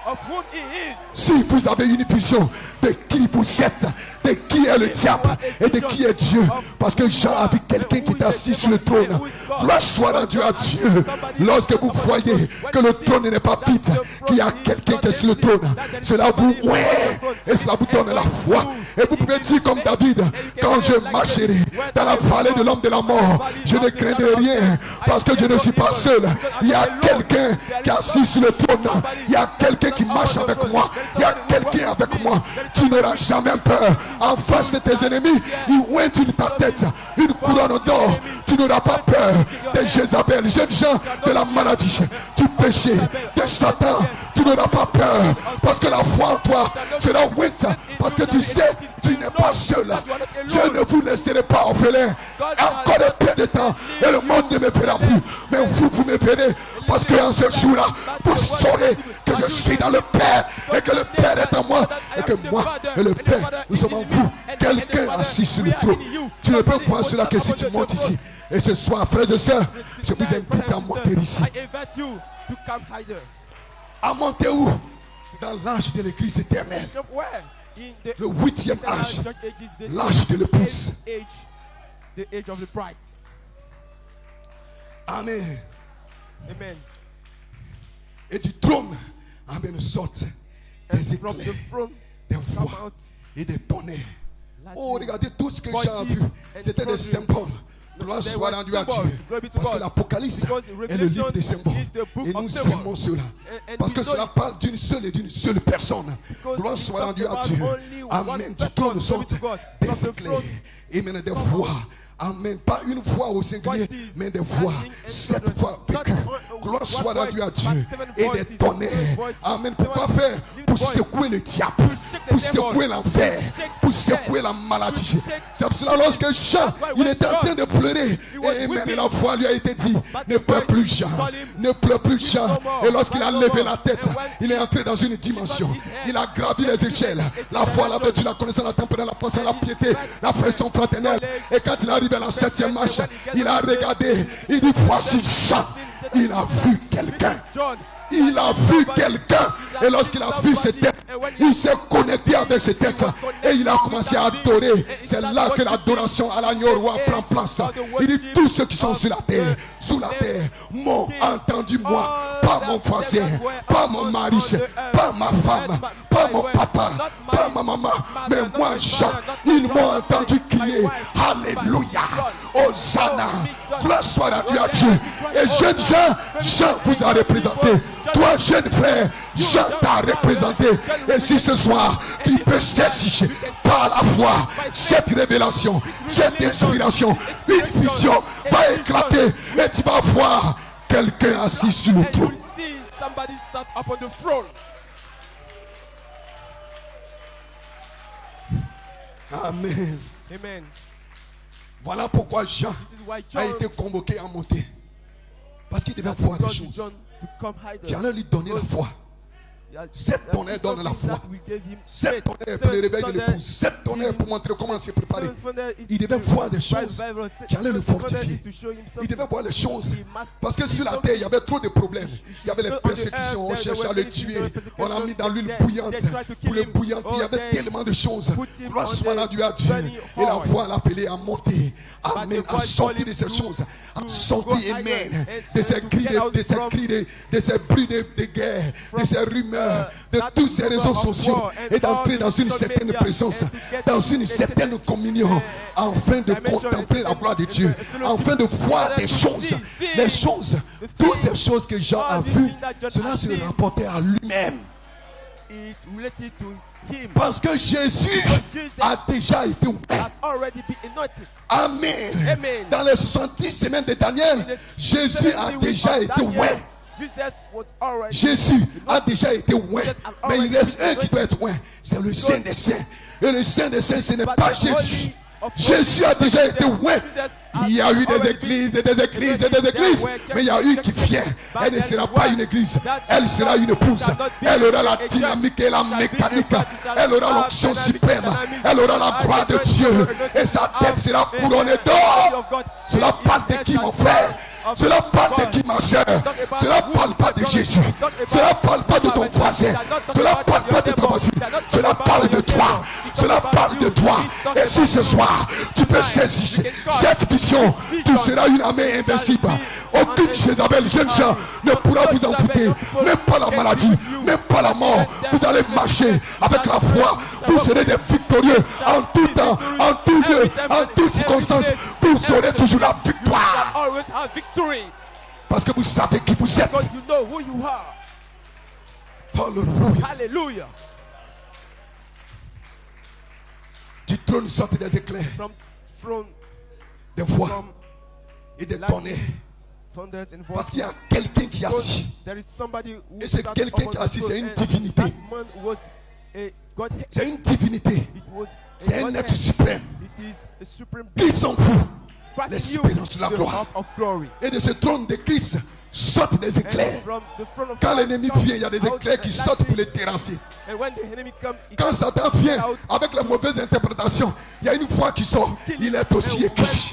Si vous avez une vision de qui vous êtes, de qui est le diable et de qui est Dieu, parce que Jean a vu quelqu'un qui est assis sur le trône. Gloire soit rendue à Dieu. Lorsque vous voyez que le trône n'est pas vide, qu'il y a quelqu'un qui est sur le trône, cela vous et cela vous donne la foi. Et vous pouvez dire comme David, quand je marcherai dans la vallée de l'homme de la mort, je ne craindrai rien, parce que je ne suis pas seul. Il y a quelqu'un qui est assis sur le trône. Il y a quelqu'un qui marche avec moi. Il y a quelqu'un avec moi. Tu n'auras jamais peur. En face de tes ennemis, ils ointent ta tête une couronne d'or. Tu n'auras pas peur de Jézabel, jeunes gens de la maladie, du péché, de Satan. Tu n'auras pas peur, parce que la foi en toi sera ointe, parce que tu sais, tu n'es pas seul. Dieu ne vous laisserait pas orphelin. Encore un peu de temps et le monde ne me verra plus, mais vous me verrez, parce que en ce jour-là, vous saurez que je suis dans le Père et que le Père est en moi et que moi et le Père, nous sommes en vous. Quelqu'un assis sur le trône. Tu ne peux voir cela que si tu montes ici. Et ce soir, frères et sœurs, je vous invite à monter ici. À monter où? Dans l'âge de l'église éternelle. Le 8e âge. L'âge de l'épouse. Amen. Amen. Et du trône, amen, sortent des éclairs, des voix et des tonnerres. Oh, regardez tout ce que j'ai vu. C'était des symboles. Gloire soit rendue à Dieu. Parce que l'Apocalypse est le livre des symboles. Et nous aimons cela. Parce que cela parle d'une seule et d'une seule personne. Gloire soit rendue à Dieu. Amen. Du trône sortent des éclairs. Amen. Des voix. Amen. Pas une fois au singulier, mais des voix. 7 fois vécues. Gloire soit rendue à Dieu. Et des tonnerres. Amen. Pourquoi faire? Pour secouer le diable. Pour secouer l'enfer. Pour secouer la maladie. C'est pour cela lorsque Jean, il était en train de pleurer. Et amen. Et la voix lui a été dit, ne pleure plus Jean. Ne pleure plus Jean. Et lorsqu'il a levé la tête, il est entré dans une dimension. Il a gravi les échelles. La foi, la vertu, la connaissance, la tempérance, la force, la piété, la fraîcheur fraternelle. Et quand il arrive à la 7e marche, il a regardé, il dit voici Jean, il a vu quelqu'un. Il a vu quelqu'un. Et lorsqu'il a vu cette tête, il s'est connecté avec cette tête. Et il a commencé à adorer. C'est là que l'adoration à l'agneau roi prend place. Il dit tous ceux qui sont sur la terre, sous la terre, m'ont entendu moi. Pas mon voisin, pas mon mari, pas ma femme, pas mon papa, pas ma maman. Mais moi, Jean, ils m'ont entendu crier Alléluia, Hosanna, gloire soit rendue à Dieu. Et jeune Jean vous a représenté. Toi, jeune frère, Jean t'a représenté. Et si ce soir, tu peux saisir par la foi cette révélation, cette inspiration, une vision va éclater et tu vas voir quelqu'un assis sur le trône. Amen. Amen. Voilà pourquoi Jean a été convoqué à monter. Parce qu'il devait voir des choses. Qui allait lui donner la foi. 7 tonnerres donne la foi. 7 tonnerres pour le réveil de l'épouse. 7 tonnerres pour montrer comment se préparer. Il devait voir des choses qui allaient le fortifier. Il devait voir les choses. Parce que sur la terre, il y avait trop de problèmes. Il y avait les persécutions. On cherchait à le tuer. On l'a mis dans l'huile bouillante pour le bouillant. Il y avait tellement de choses. Gloire soit rendue à Dieu. Et la voix l'a appelé à monter. Amen. À sortir de ces choses. À sortir, amen. De ces cris, de ces bruits de guerre, de ces rumeurs, de tous ces réseaux sociaux. Et d'entrer dans une certaine présence, dans une certaine communion, afin de contempler la gloire de Dieu, afin de voir des choses, les choses, toutes ces choses que Jean a vues, cela se rapportait à lui-même. Parce que Jésus a déjà été ouvert. Amen. Dans les 70 semaines de Daniel, Jésus a déjà été ouvert. Jésus a déjà été oint. Mais il reste un qui doit oint. C'est le Saint des Saints. Et le Saint des Saints, ce n'est pas Jésus. Jésus a déjà été oint. Il y a eu des églises et des églises et des églises. Mais il y a une qui vient. Elle ne sera pas une église. Elle sera une épouse. Elle aura la dynamique et la mécanique. Elle aura l'onction suprême. Elle aura la gloire de Dieu. Et sa tête sera couronnée d'or. Cela parle de qui, mon frère? Cela parle de qui, ma soeur? Cela ne parle pas de Jésus. Cela ne parle pas de ton voisin. Cela ne parle pas de ton voisin. Cela parle de toi. Cela parle de toi. Et si ce soir, tu peux saisir cette vision, tu seras une armée invincible. Aucune Jézabel, jeune gens, ne pourra vous amputer. Même pas la maladie, même pas la mort. Vous allez marcher avec la foi. Vous serez des victorieux en tout temps, en tout lieu, en toutes circonstances. Vous aurez toujours la victoire. Parce que vous savez qui vous êtes. Alléluia. Du trône sortent des éclairs, des voix et des tonnerres. Parce qu'il y a quelqu'un qui est assis. Et c'est quelqu'un qui est assis, c'est une divinité. C'est une divinité. C'est un être suprême. Qui s'en fout? L'espérance de la gloire. Et de ce trône de Christ sortent des éclairs. Quand l'ennemi vient, il y a des éclairs qui sortent pour les terrasser. Quand Satan vient avec la mauvaise interprétation, il y a une voix qui sort. Il est aussi écrit.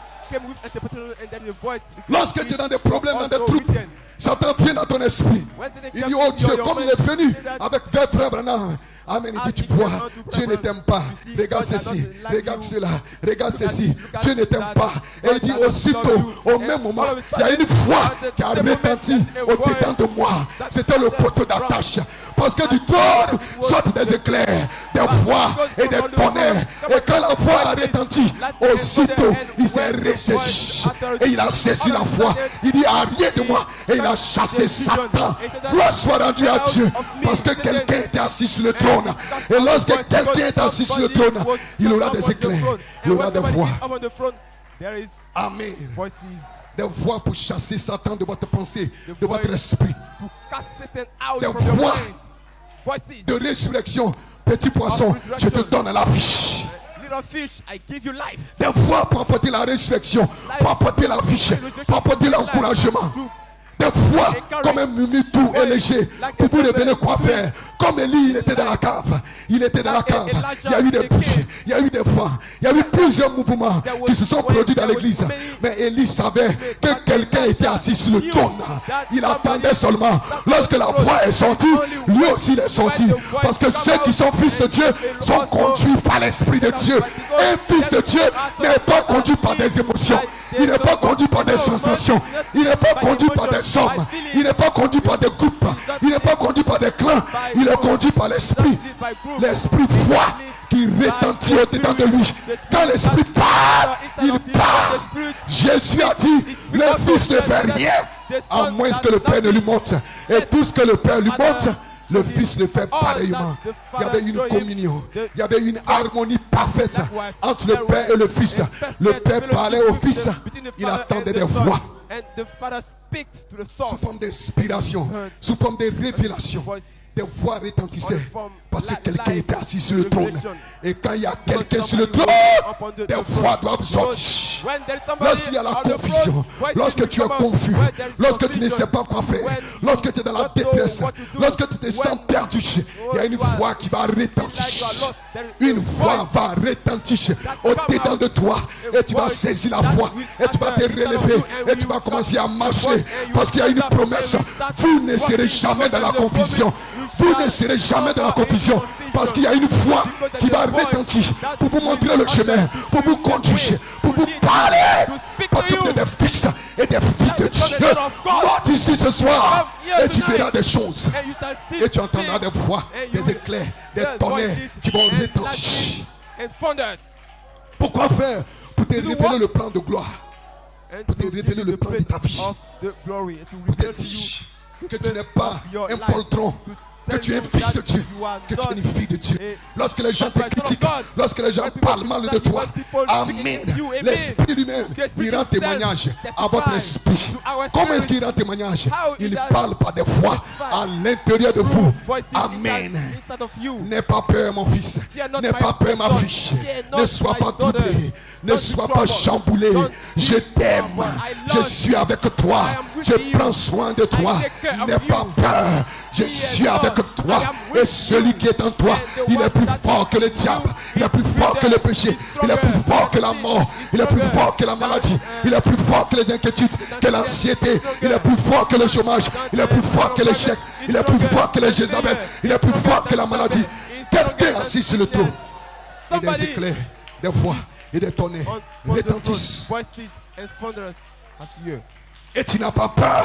Lorsque tu es dans des problèmes, dans des troubles, Satan vient dans ton esprit. Il dit, oh Dieu, comme il est venu avec deux frères Branham. Amen. Il dit, tu vois, Dieu ne t'aime pas. Regarde ceci, regarde cela, regarde ceci. Dieu ne t'aime pas. Et il dit, aussitôt, au même moment, il y a une voix qui a retenti au-dedans de moi. C'était le poteau d'attache. Parce que du trône sortent des éclairs, des voix et des tonnerres. Et quand la voix a retenti, aussitôt, il s'est ressaisi. Et il a saisi la voix. Il dit, arrière de moi. Et il a chassé Satan. Gloire soit rendue à Dieu. Parce que quelqu'un était assis sur le trône. Et lorsque quelqu'un est assis sur le trône, il aura des éclairs. Il aura des voix. Amen. Des voix pour chasser Satan de votre pensée, de votre esprit. Des voix de résurrection. Petit poisson, je te donne la fiche. Des voix pour apporter la résurrection, pour apporter la fiche, pour apporter l'encouragement. Des fois, comme un murmure et léger, pour vous révéler quoi faire. Comme Élie, il était dans la cave. Il était dans la cave. Il y a eu des bouches, il y a eu des vents, il y a eu plusieurs mouvements qui se sont produits dans l'église. Mais Élie savait que quelqu'un était assis sur le trône. Il attendait seulement. Lorsque la voix est sortie, lui aussi il est sorti. Parce que ceux qui sont fils de Dieu sont conduits par l'Esprit de Dieu. Un fils de Dieu n'est pas conduit par des émotions. Il n'est pas conduit par des sensations. Il n'est pas conduit par des hommes. Il n'est pas conduit par des groupes. Il n'est pas conduit par des clans. Il est conduit par l'esprit. L'esprit voix qui retentit au-dedans de lui. Quand l'esprit parle, il parle. Jésus a dit, le Fils ne fait rien à moins que le Père ne lui montre. Et tout ce que le Père lui montre, le Fils le fait pareillement. Il y avait une communion. Il y avait une harmonie parfaite entre le Père et le Fils. Le Père parlait au Fils. Il attendait des voix. Sous forme d'inspiration, sous forme de révélation. des voix retentissaient parce que quelqu'un était assis sur le trône. Et quand il y a quelqu'un sur le trône, des voix doivent sortir. Lorsqu'il y a la confusion, lorsque tu es confus, lorsque tu ne sais pas quoi faire, lorsque tu es dans la détresse, lorsque tu te sens perdu, il y a une voix qui va retentir. Une voix va retentir au-dedans de toi et tu vas saisir la voix et tu vas te relever et tu vas commencer à marcher parce qu'il y a une promesse. Vous ne serez jamais dans la confusion. Vous ne serez jamais dans la confusion parce qu'il y a une voix qui va retentir pour vous montrer le chemin, pour vous conduire, pour vous parler. Parce que vous êtes des fils et des filles de Dieu. Monte ici ce soir et tu verras des choses. Et tu entendras des voix, des éclairs, des tonnerres qui vont retentir. Pourquoi faire? Pour te révéler le plan de gloire. Pour te révéler le plan de ta vie. Pour te dire que tu n'es pas un poltron, que tu es un fils de Dieu, que tu es une fille de Dieu. Lorsque les gens te critiquent, lorsque les gens parlent mal de toi, Amen, l'Esprit lui-même, il rend témoignage à votre esprit. Comment est-ce qu'il rend témoignage? Il parle par des voix à l'intérieur de vous. Amen. N'aie pas peur, mon fils. N'aie pas peur, ma fille. Ne sois pas troublé. Ne sois pas chamboulé. Je t'aime. Je suis avec toi. Je prends soin de toi. N'aie pas peur. Je suis avec toi. Et celui qui est en toi, il est plus fort que le diable. Il est plus fort que le péché. Il est plus fort que la mort. Il est plus fort que la maladie. Il est plus fort que les inquiétudes, que l'anxiété. Il est plus fort que le chômage. Il est plus fort que l'échec. Il est plus fort que les Jézabel. Il est plus fort que la maladie. Quelqu'un assis sur le trône. Et des éclairs, des voix et des tonnerres retentissent. Et tu n'as pas peur.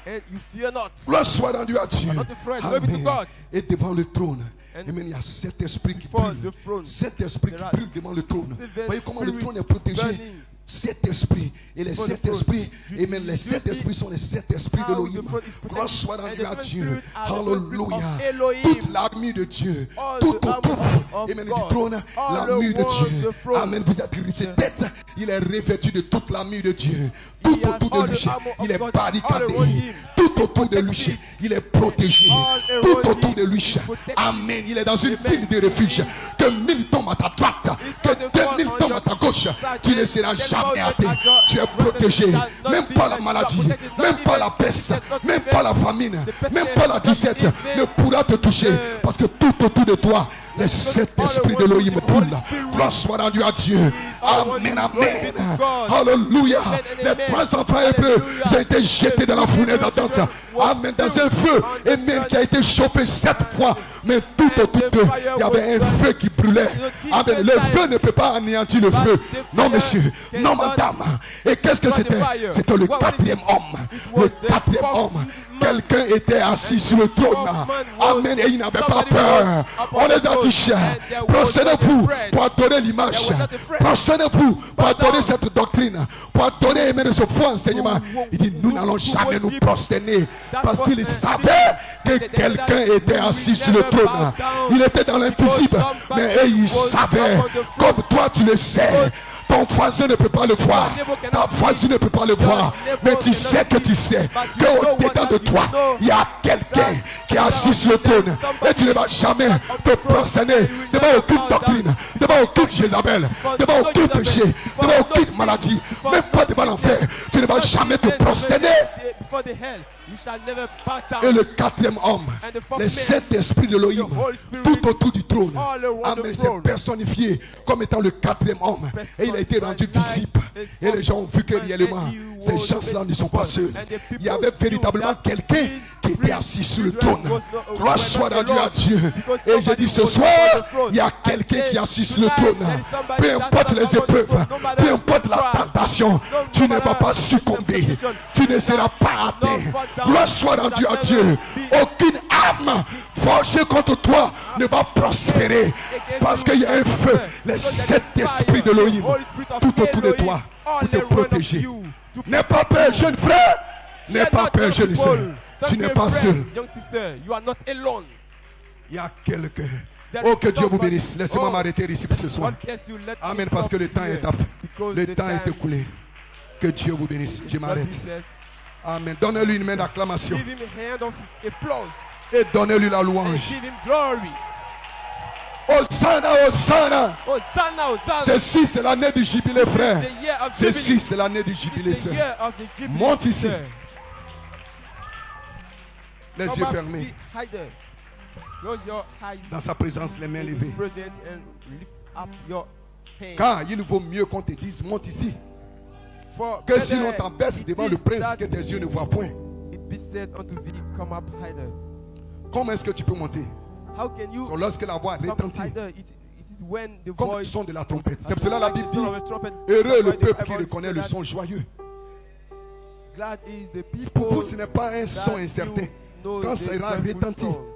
Gloire soit rendue à Dieu. Amen. Et devant le trône, amen, il y a cet esprit qui brûle. Cet esprit qui brûle devant le trône. Voyez comment le trône est protégé. Sept esprits. Et les sept esprits, amen, les sept esprits sont les sept esprits de l'Elohim. Gloire soit rendue à Dieu. Alléluia. Toute l'armée de Dieu, tout autour, amen, du trône, l'armée de Dieu. Amen. Vous êtes cette tête, il est revêtu de toute l'armée de Dieu. Tout autour de lui, il est barricadé. Tout autour de lui, il est protégé. Tout autour de lui, amen, il est dans une ville de refuge. Que 1000 tombent à ta droite, que 2000 tombent à ta gauche, tu ne seras jamais atteint. Tu es protégé. Même pas la maladie, même pas la peste, même pas la famine, même pas la disette ne pourra te toucher. Parce que tout autour de toi, les sept esprits de l'Elohim brûlent. Gloire soit rendue à Dieu. Amen, amen. Alléluia. Les 3 enfants hébreux ont été jetés dans la fournaise ardente. Amen. Dans un feu, amen, qui a été chauffé 7 fois. Mais tout autour d'eux, il y avait un feu qui brûlait. Amen. Le feu ne peut pas anéantir le feu. Non, monsieur. Non, madame. Et qu'est-ce que c'était? C'était le 4e homme. Le 4e homme. Quelqu'un était assis sur le trône. Amen. Et il n'avait pas peur. On les a touchés. Prosternez-vous pour adorer l'image. Prosternez-vous pour adorer cette doctrine. Pour adorer ce faux enseignement. Il dit, nous n'allons jamais nous prosterner. Parce qu'il savait que quelqu'un était assis sur le trône. Il était dans l'invisible. Mais il savait, comme toi tu le sais. Ton voisin ne peut pas le voir. Ta voisine ne peut pas le voir. Mais tu sais que qu'au-dedans de toi, il y a quelqu'un qui est assis sur le trône. Et tu ne vas jamais te prosterner devant aucune doctrine, devant aucune Jézabel, devant aucun péché, devant aucune maladie, même pas devant l'enfer. Tu ne vas jamais te prosterner. Et le 4e homme, les 7 esprits de l'Elohim, tout autour du trône, amen, c'est personnifié comme étant le 4e homme. Et il a été rendu visible. Et les gens ont vu que réellement, ces gens-là ne sont pas seuls. Il y avait véritablement quelqu'un qui était assis sur le trône. Gloire soit rendue à Dieu. Et j'ai dit ce soir, il y a quelqu'un qui est assis sur le trône. Peu importe les épreuves, peu importe la tentation, tu ne vas pas succomber. Tu ne seras pas atteint. Gloire soit rendue à Dieu. Aucune âme forgée contre toi ne va prospérer. Parce qu'il y a un feu. Les 7 esprits de l'Elohim tout autour de toi pour te protéger. N'aie pas peur, jeune frère. N'aie pas peur, jeune soeur. Tu n'es pas seul. Il y a quelqu'un. Oh, que Dieu vous bénisse. Laissez-moi m'arrêter ici pour ce soir. Amen, parce que le temps est tapé. Le temps est écoulé. Que Dieu vous bénisse. Je m'arrête. Amen. Donnez-lui une main d'acclamation. Et donnez-lui la and louange. give him glory. Hosanna, Hosanna. Hosanna, Hosanna. Ceci, c'est l'année du jubilé, frère. The year of Ceci, jubilee. c'est l'année du jubilé, The sœur. year of the jubilee. Monte ici. sir. Les Come yeux up, fermés. be hidden. Close your eyes. Dans sa présence, les mains in levées. His presence and lift up your hands. Car il vaut mieux qu'on te dise, monte ici. For Que si better l'on t'abaisse it devant is le prince that que tes yeux ne voient point. it be said unto thee, come up higher. Comment est-ce que tu peux monter? How can you C'est lorsque la voix come retentit. higher? It is when the Comme le voice son de la trompette. C'est pour cela la Bible dit, of a trumpet. heureux That's le why the peuple qui Bible reconnaît said le that son joyeux. glad is the Pour vous, people ce n'est pas un son that incertain. you know Quand the ça ira joyful retentir, song.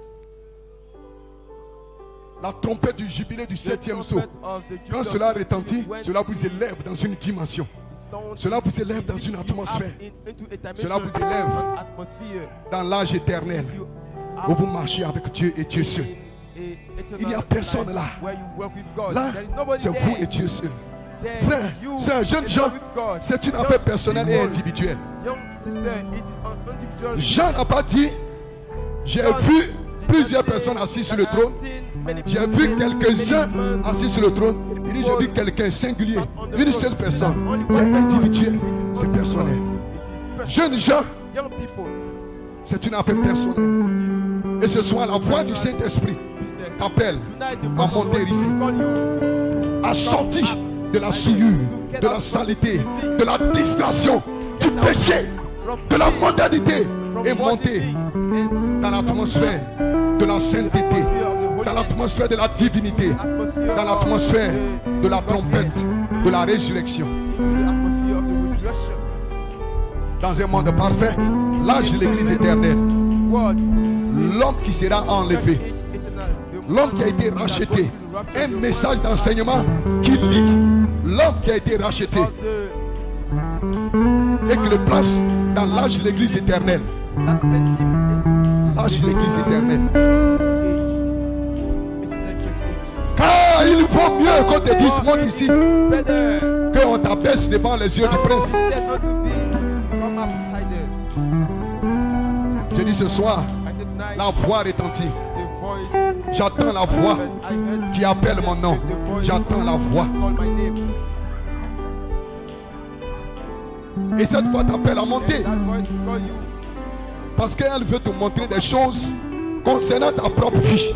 la trompette du jubilé du The septième saut. trumpet of the Quand jubilee cela of the retentit, when cela vous élève dans une dimension. sound Cela vous élève it dans lift une you atmosphère. up into a dimension, Cela vous élève an atmosphere, dans l'âge éternel you où up vous marchez avec Dieu et Dieu seul. in a eternal Il n'y a personne life là. where you work with God. Là, There is nobody c'est vous there. et Dieu seul. There Frère, is you c'est un jeune and Jean. God with God. C'est une Young affaire personnelle et people, individuelle. Young sister, it is an individual. Jean n'a pas dit, j'ai vu plusieurs personnes assises sur le trône. J'ai vu quelques-uns assis sur le trône. Il dit, j'ai vu quelqu'un singulier. Une seule personne. C'est individuel. C'est personnel. Jeune Jean, Young people, c'est une affaire personnelle. Et ce soir, la voix du Saint-Esprit business. t'appelle Tonight, the à voice of monter God ici, call you. à sortir de la souillure, de la saleté, de la distraction, du péché, de la modernité et monter dans l'atmosphère de la sainteté, dans l'atmosphère de la divinité, dans l'atmosphère de la trompette, de la résurrection. Dans un monde parfait, l'âge de l'Église éternelle, l'homme qui sera enlevé, l'homme qui a été racheté, un message d'enseignement qui lit l'homme qui a été racheté et qui le place dans l'âge de l'Église éternelle. L'âge de l'Église éternelle. Car il vaut mieux qu'on te dise, monte ici, qu'on t'abaisse devant les yeux du prince. Je dis ce soir, la voix retentit. J'attends la voix qui appelle mon nom. J'attends la voix. Et cette voix t'appelle à monter. Parce qu'elle veut te montrer des choses concernant ta propre vie.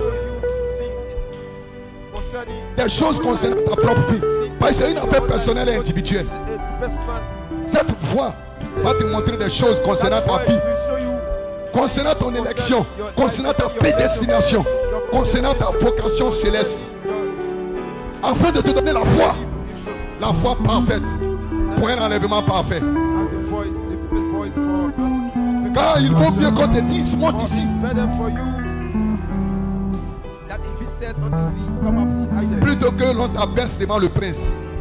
Des choses concernant ta propre vie. Parce que c'est une affaire personnelle et individuelle. Cette voix va te montrer des choses concernant ta vie, concernant ton élection, concernant ta prédestination, concernant ta vocation céleste, afin de te donner la foi parfaite, pour un enlèvement parfait. Car il vaut mieux qu'on te dise, monte ici, plutôt que l'on t'abaisse devant le prince.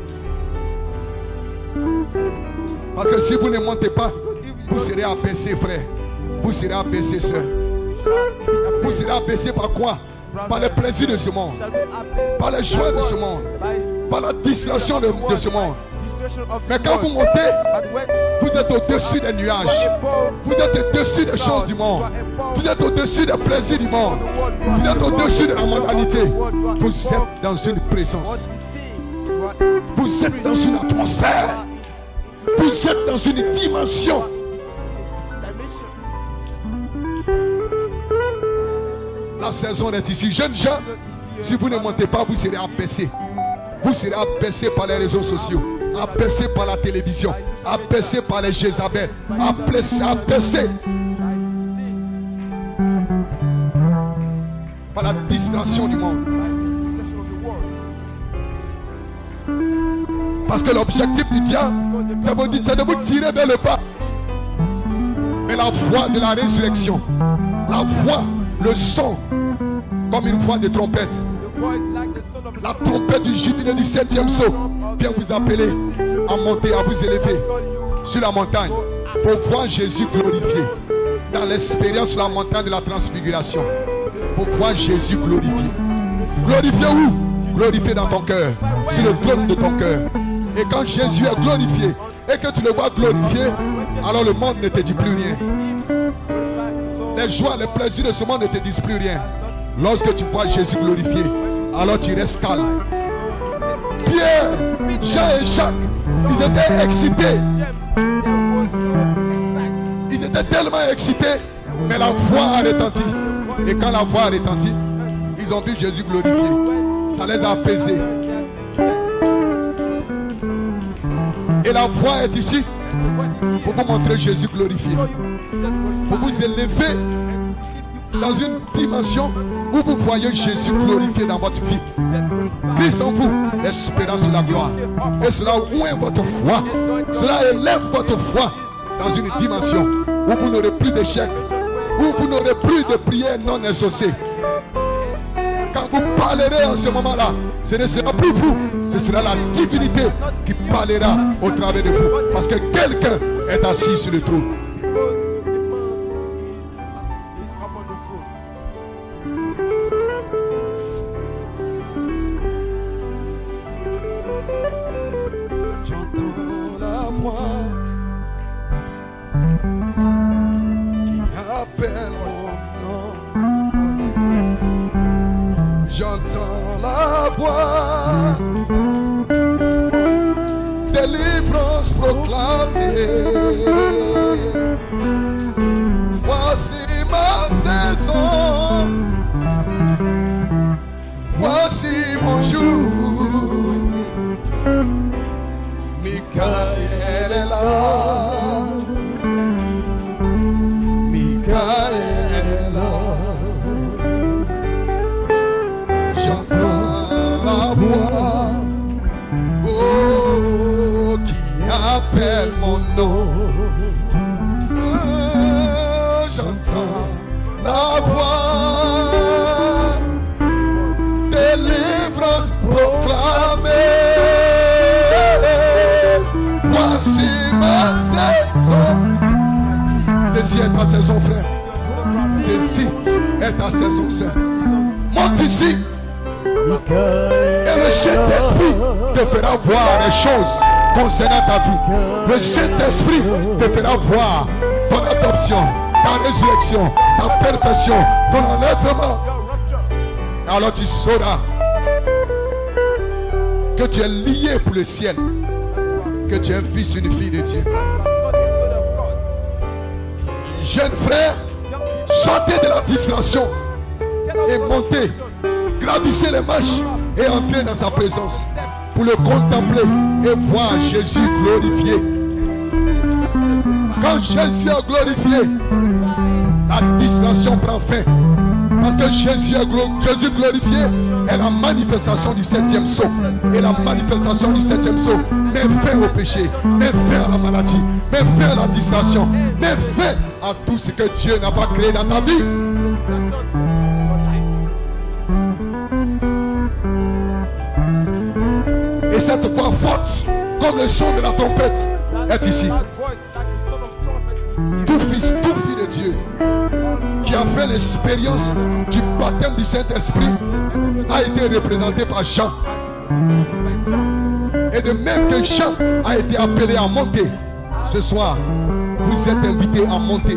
Parce que si vous ne montez pas, vous serez abaissé, frère. Vous serez abaissé, soeur. Vous serez abaissé par quoi? Par les plaisirs de ce monde, par les joies de ce monde, par la distraction de ce monde. Mais quand vous montez, vous êtes au-dessus des nuages. Vous êtes au-dessus des choses du monde. Vous êtes au-dessus des plaisirs du monde. Vous êtes au-dessus de la mondanité. Vous êtes dans une présence. Vous êtes dans une atmosphère. Vous êtes dans une dimension. La saison est ici. Jeunes gens, si vous ne montez pas, vous serez abaissés. Vous serez abaissés par les réseaux sociaux, abaissés par la télévision, abaissés par les Jézabel, abaissés par la distraction du monde. Parce que l'objectif du diable, c'est de vous tirer vers le bas. Mais la voix de la résurrection, la voix, le son, comme une voix de trompette, la trompette du jubilé du 7e saut vient vous appeler à monter, à vous élever sur la montagne pour voir Jésus glorifié. Dans l'expérience sur la montagne de la transfiguration, pour voir Jésus glorifié. Glorifié où? Glorifié dans ton cœur, sur le trône de ton cœur. Et quand Jésus est glorifié et que tu le vois glorifié, alors le monde ne te dit plus rien. Les joies, les plaisirs de ce monde ne te disent plus rien. Lorsque tu vois Jésus glorifié, alors tu restes calme. Pierre, Jean et Jacques, ils étaient excités. Ils étaient tellement excités, mais la voix a retenti. Et quand la voix a retenti, ils ont vu Jésus glorifié. Ça les a apaisés. Et la voix est ici pour vous montrer Jésus glorifié. Pour vous élever dans une dimension où vous voyez Jésus glorifié dans votre vie. Christ en vous, l'espérance de la gloire. Et cela ouvre votre foi. Cela élève votre foi dans une dimension où vous n'aurez plus d'échecs, où vous n'aurez plus de prières non exaucées. Quand vous parlerez en ce moment-là, ce ne sera plus vous, ce sera la divinité qui parlera au travers de vous. Parce que quelqu'un est assis sur le trône. J'entends la voix qui appelle mon nom. J'entends la voix, délivrance proclamée. Voici ma saison, voici mon jour. Michael est là, Michael est là. La voix, oh, qui appelle mon nom. J'entends la voix, délivrance proclamée. Voici ma saison. Ceci est ta saison, frère. Ceci est ta saison, sœur. Monte ici. Et le Saint-Esprit te fera voir les choses concernant ta vie. Le Saint-Esprit te fera voir ton adoption, ta résurrection, ta perfection, ton enlèvement. Alors tu sauras que tu es lié pour le ciel, que tu es un fils, une fille de Dieu. Jeunes frères, sortez de la distraction et montez. Gravissez les marches et entrez dans sa présence pour le contempler et voir Jésus glorifié. Quand Jésus est glorifié, la distraction prend fin. Parce que Jésus glorifié est la manifestation du 7e sceau. Et la manifestation du 7e sceau met fin au péché, met fin à la maladie, met fin à la distraction, met fin à tout ce que Dieu n'a pas créé dans ta vie. Et cette voix forte, comme le son de la trompette, est ici. Tout fils, tout fille de Dieu, qui a fait l'expérience du baptême du Saint-Esprit, a été représenté par Jean. Et de même que Jean a été appelé à monter, ce soir, vous êtes invités à monter.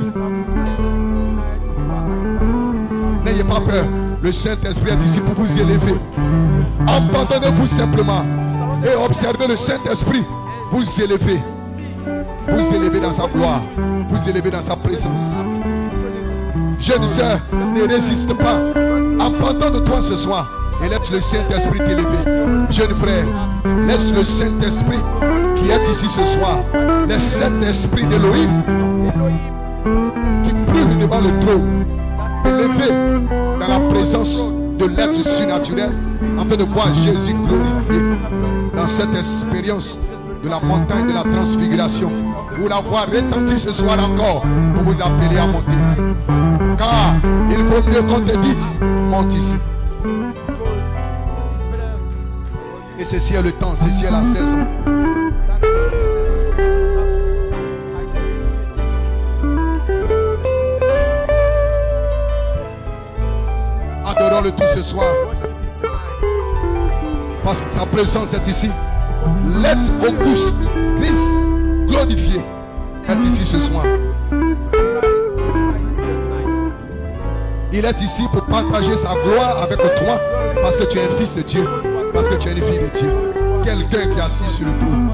N'ayez pas peur, le Saint-Esprit est ici pour vous élever. Abandonnez-vous simplement et observez le Saint-Esprit vous élever. Vous élever dans sa gloire, vous élever dans sa présence. Jeune sœur, ne résiste pas. Abandonne-toi ce soir et laisse le Saint-Esprit t'élever. Jeune frère, laisse le Saint-Esprit qui est ici ce soir, le Saint-Esprit d'Élohim qui brûle devant le trône, t'élever dans la présence de l'être surnaturel afin de voir Jésus glorifié dans cette expérience de la montagne de la transfiguration, où la voix retentit ce soir encore pour vous appeler à monter. Car il vaut mieux qu'on te dise, monte ici. Et ceci est le temps, ceci est la saison. Adorons-le tout ce soir. Parce que sa présence est ici. L'être auguste, Christ glorifié, est ici ce soir. Il est ici pour partager sa gloire avec toi parce que tu es un fils de Dieu, parce que tu es une fille de Dieu. Quelqu'un qui est assis sur le trône.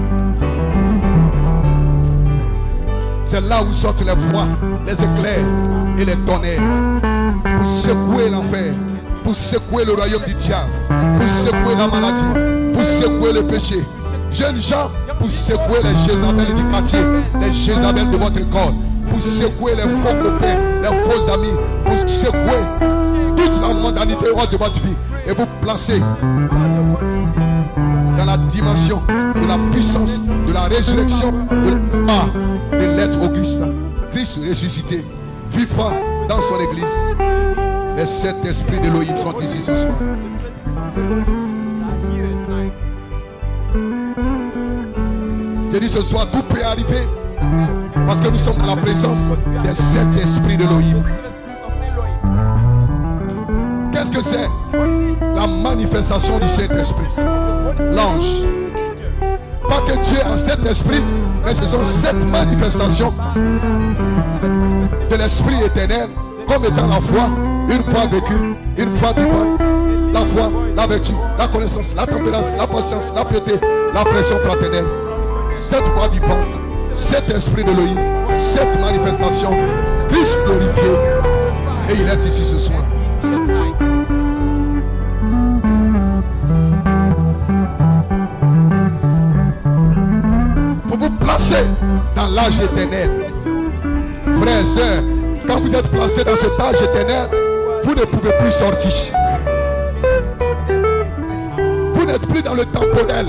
C'est là où sortent les voix, les éclairs et les tonnerres pour secouer l'enfer, pour secouer le royaume du diable, pour secouer la maladie, pour secouer le péché. Jeunes gens, pour secouer les Jézabel du quartier, les Jézabel de votre corps, pour secouer les faux copains, les faux amis, pour secouer toute la mondanité hors de votre vie et vous placer dans la dimension de la puissance, de la résurrection, de l'être auguste. Christ ressuscité, vivant dans son église. Les 7 esprits d'Élohim sont ici ce soir. Je dis ce soir, tout peut arriver parce que nous sommes dans la présence des 7 esprits d'Élohim. Qu'est-ce que c'est? La manifestation du Saint-Esprit. L'ange. Pas que Dieu a 7 esprits, mais ce sont 7 manifestations de l'Esprit éternel, comme étant la foi, une foi vécue, une foi vivante, la foi, la vertu, la connaissance, la tempérance, la patience, la piété, la pression fraternelle. 7 foi vivantes, 7 esprits d'Élohim, 7 manifestations, Christ glorifié, et il est ici ce soir. Pour vous placer dans l'âge éternel. Frères et sœurs, quand vous êtes placés dans cet âge éternel, vous ne pouvez plus sortir. Vous n'êtes plus dans le temporel.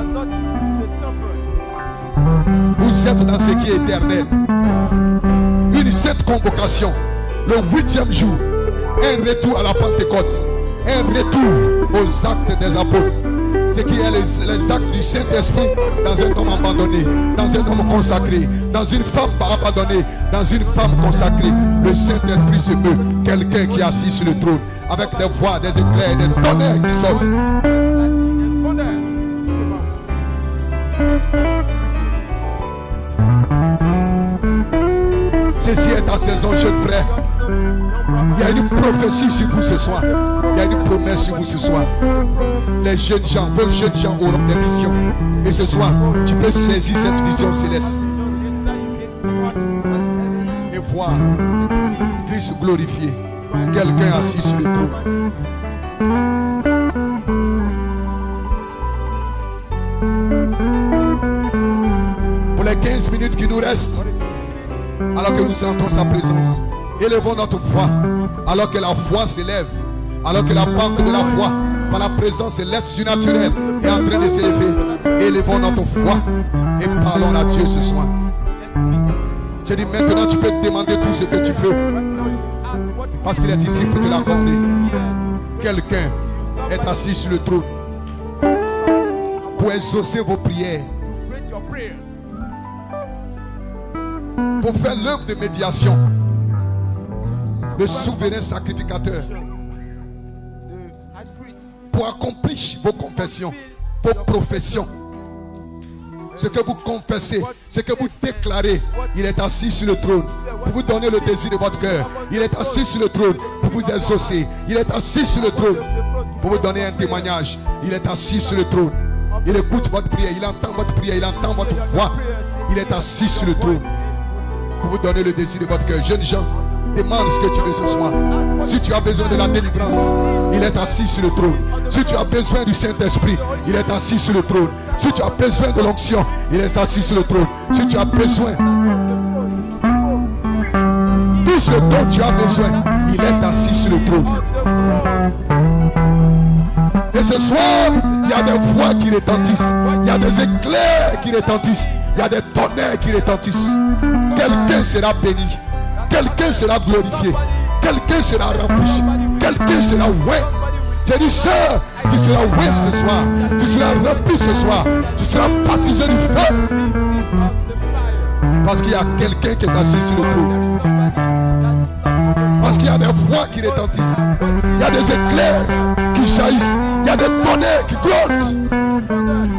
Vous êtes dans ce qui est éternel. Une sainte convocation, le 8e jour, un retour à la Pentecôte, un retour aux actes des apôtres. Ce qui est les actes du Saint-Esprit dans un homme abandonné, dans un homme consacré, dans une femme abandonnée, dans une femme consacrée. Le Saint-Esprit se meut, quelqu'un qui est assis sur le trône, avec des voix, des éclairs, des tonnerres qui sortent. Ceci est ta saison, jeune frère. Il y a une prophétie sur vous ce soir. Il y a une promesse sur vous ce soir. Les jeunes gens, vos jeunes gens auront des visions. Et ce soir, tu peux saisir cette vision céleste et voir Christ glorifié. Quelqu'un assis sur le trône. Pour les 15 minutes qui nous restent, alors que nous sentons sa présence, élevons notre foi, alors que la foi s'élève, alors que la banque de la foi, par la présence et l'aide surnaturelle est en train de s'élever. Élevons notre foi et parlons à Dieu ce soir. Je dis maintenant, tu peux te demander tout ce que tu veux, parce qu'il est ici pour te l'accorder. Quelqu'un est assis sur le trône pour exaucer vos prières, pour faire l'œuvre de médiation, le souverain sacrificateur, pour accomplir vos confessions, vos professions. Ce que vous confessez, ce que vous déclarez, il est assis sur le trône pour vous donner le désir de votre cœur. Il est assis sur le trône pour vous exaucer. Il est assis sur le trône pour vous donner un témoignage. Il est assis sur le trône. Il écoute votre prière, il entend votre prière, il entend votre voix. Il est assis sur le trône pour vous donner le désir de votre cœur. Jeunes gens, demande ce que tu veux ce soir. Si tu as besoin de la délivrance, il est assis sur le trône. Si tu as besoin du Saint-Esprit, il est assis sur le trône. Si tu as besoin de l'onction, il est assis sur le trône. Si tu as besoin tout ce dont tu as besoin, il est assis sur le trône. Et ce soir, il y a des voix qui retentissent, il y a des éclairs qui retentissent, il y a des tonnerres qui retentissent. Quelqu'un sera béni, quelqu'un sera glorifié, quelqu'un sera rempli, quelqu'un sera oué. J'ai dit, sœur, tu seras oué ce soir, tu seras rempli ce soir, tu seras baptisé du feu. Parce qu'il y a quelqu'un qui est assis sur le trône. Parce qu'il y a des voix qui retentissent, il y a des éclairs qui jaillissent, il y a des tonnerres qui grondent.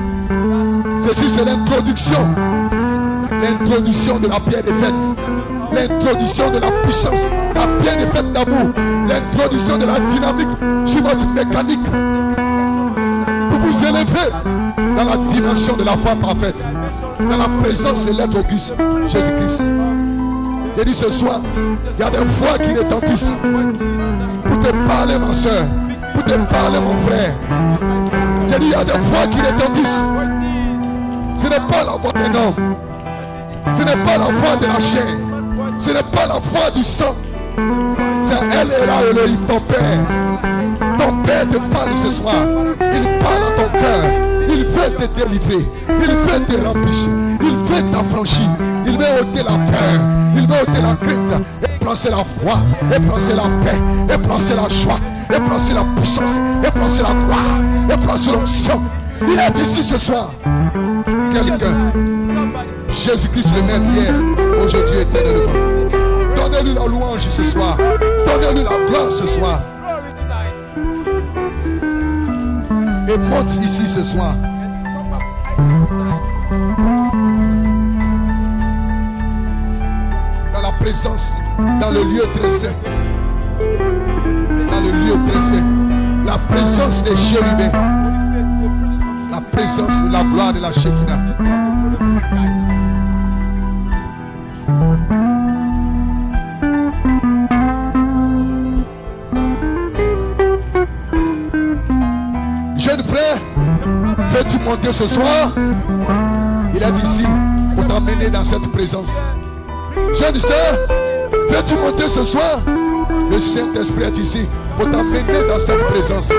Ceci c'est l'introduction de la pierre des fêtes. l'introduction de la puissance, la bien-faite d'amour, l'introduction de la dynamique sur votre mécanique pour vous élever dans la dimension de la foi parfaite, dans la présence de l'être auguste, Jésus-Christ. J'ai dit ce soir, il y a des voix qui retentissent pour te parler, ma soeur, pour te parler, mon frère. J'ai dit, il y a des voix qui retentissent. Ce n'est pas la voix d'un homme, ce n'est pas la voix de la chair, ce n'est pas la voix du sang. C'est elle et là, Elohim, ton Père. Ton Père te parle ce soir. Il parle à ton cœur. Il veut te délivrer. Il veut te remplir. Il veut t'affranchir. Il veut ôter la peur. Il veut ôter la crainte. Et placer la foi. Et placer la paix. Et placer la joie. Et placer la puissance. Et placer la gloire. Et placer l'onction. Il est ici ce soir. Quelqu'un. Jésus-Christ le même hier, aujourd'hui et éternellement. Donnez-lui la louange ce soir. Donnez-lui la gloire ce soir. Et monte ici ce soir. Dans la présence, dans le lieu très saint. Dans le lieu très saint. La présence des chérubins. La présence de la gloire de la Shekinah. Jeune frère, veux-tu monter ce soir? Il est ici pour t'emmener dans cette présence. Jeune sœur, veux-tu monter ce soir? Le Saint-Esprit est ici pour t'emmener dans cette présence.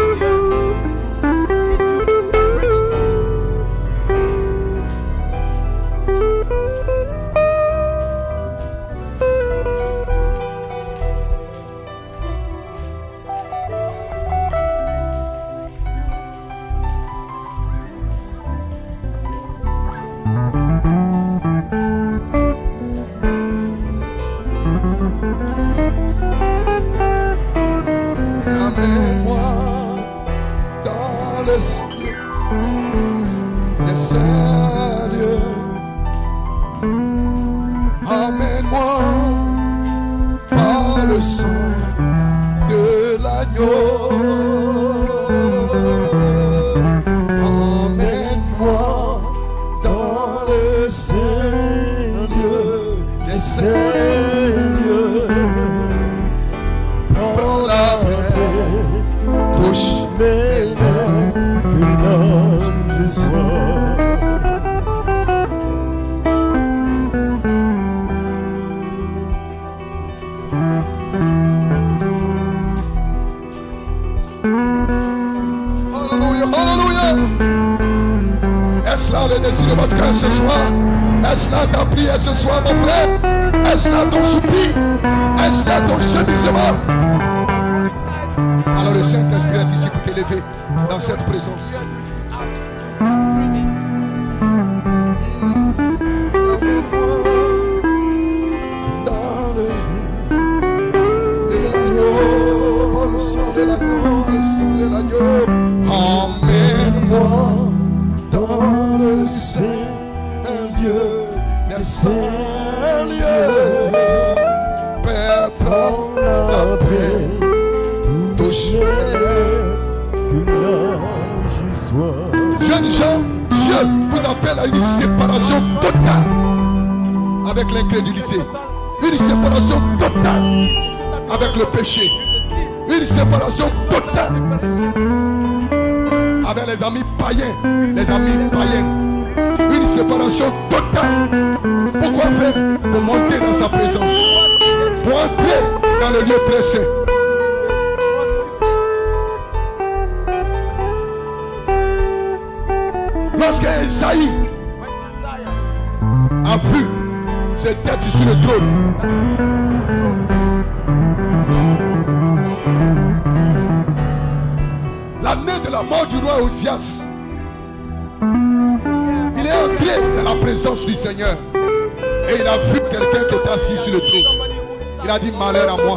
Il est entré dans la présence du Seigneur et il a vu quelqu'un qui était assis sur le trône. Il a dit malheur à moi.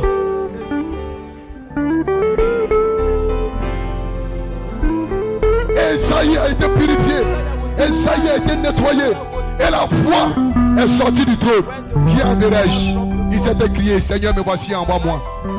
Et Esaïe a été purifié. Esaïe a été nettoyé. Et la foi est sortie du trône. Qui enverrai-je? Il s'est écrié, Seigneur, me voici, envoie-moi.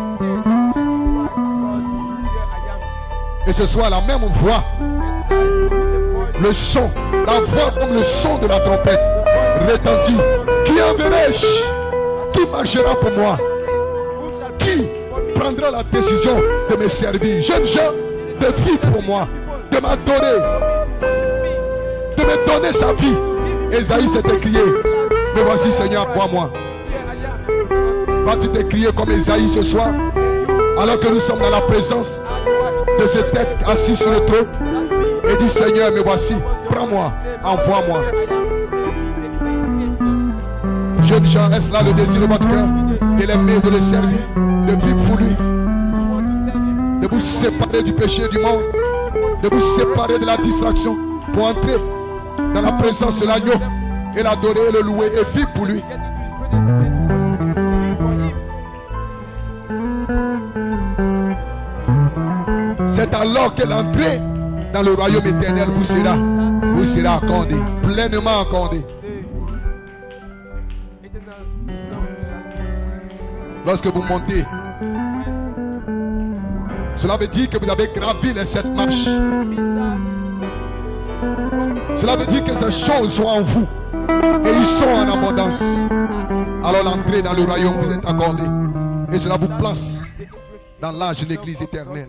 Et ce soir, la même voix, le son, la voix comme le son de la trompette retentit. Qui enverrai-je? Qui marchera pour moi? Qui prendra la décision de me servir? Jeunes gens, de vivre pour moi, de m'adorer, de me donner sa vie. Esaïe s'est écrié, me voici Seigneur, envoie-moi. Vas-tu t'écrier comme Esaïe ce soir, alors que nous sommes dans la présence de cette tête assise sur le trône, et dit Seigneur, me voici, prends-moi, envoie-moi. Jeunes gens, est-ce là le désir de votre cœur, de l'aimer, de le servir, de vivre pour lui, de vous séparer du péché du monde, de vous séparer de la distraction pour entrer dans la présence de l'agneau et l'adorer, et le louer et vivre pour lui. C'est alors que l'entrée dans le royaume éternel vous sera accordée, pleinement accordée. Lorsque vous montez, cela veut dire que vous avez gravi les 7 marches. Cela veut dire que ces choses sont en vous et ils sont en abondance. Alors l'entrée dans le royaume vous est accordée et cela vous place dans l'âge de l'église éternelle.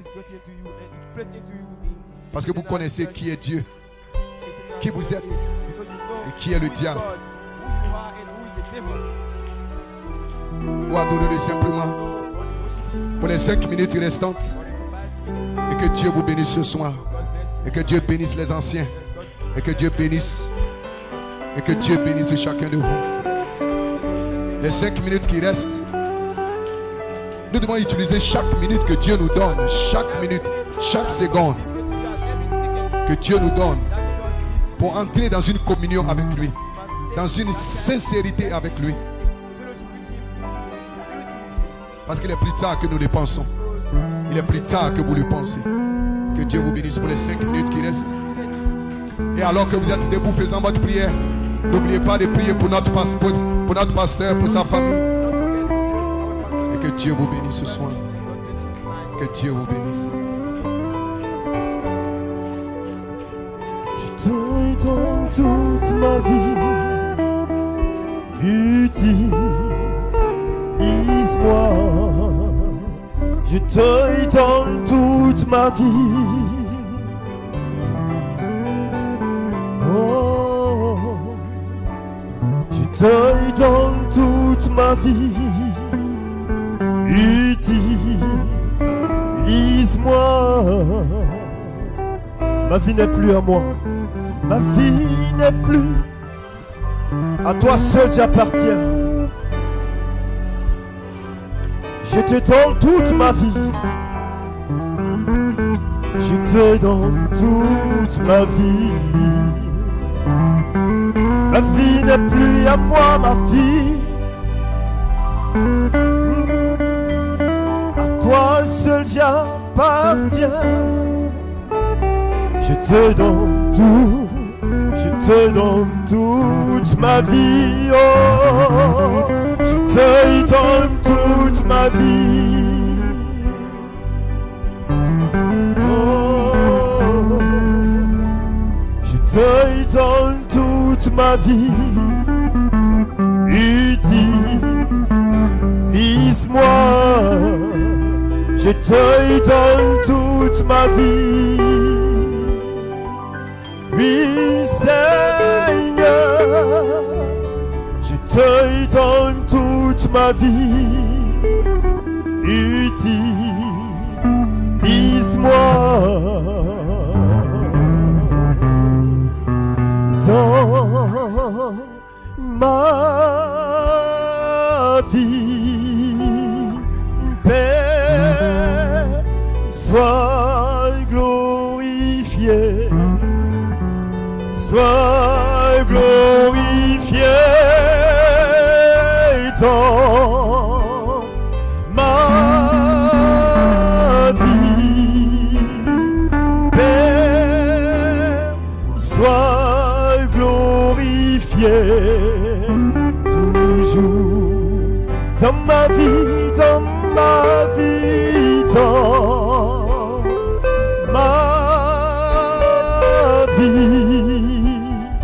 Parce que vous connaissez qui est Dieu, qui vous êtes et qui est le diable. Ou adorez-le simplement pour les 5 minutes restantes. Et que Dieu vous bénisse ce soir. Et que Dieu bénisse les anciens. Et que Dieu bénisse. Et que Dieu bénisse chacun de vous. Les 5 minutes qui restent, nous devons utiliser chaque minute que Dieu nous donne. Chaque minute, chaque seconde que Dieu nous donne pour entrer dans une communion avec lui, dans une sincérité avec lui. Parce qu'il est plus tard que nous le pensons. Il est plus tard que vous le pensez. Que Dieu vous bénisse pour les 5 minutes qui restent. Et alors que vous êtes debout faisant votre prière, n'oubliez pas de prier pour notre pasteur, pour sa famille. Et que Dieu vous bénisse ce soir. Que Dieu vous bénisse. Je te donne toute ma vie, utilise-moi. Je te donne toute ma vie. Oh, je te donne toute ma vie. Utilise-moi. Ma vie n'est plus à moi. Ma vie n'est plus à toi seul, j'appartiens. Je te donne toute ma vie. Je te donne toute ma vie. Ma vie n'est plus à moi, ma vie. À toi seul j'appartiens. Je te donne tout. Je te donne toute ma vie. Oh, je te donne toute ma vie. Oh, je te donne toute ma vie. Utilise-moi. Je te donne toute ma vie. Oui, Seigneur, je te donne toute ma vie. Utilise-moi dans ma vie. Père, sois glorifié. Sois glorifié dans ma vie. Père, sois glorifié toujours dans vie dans ma vie,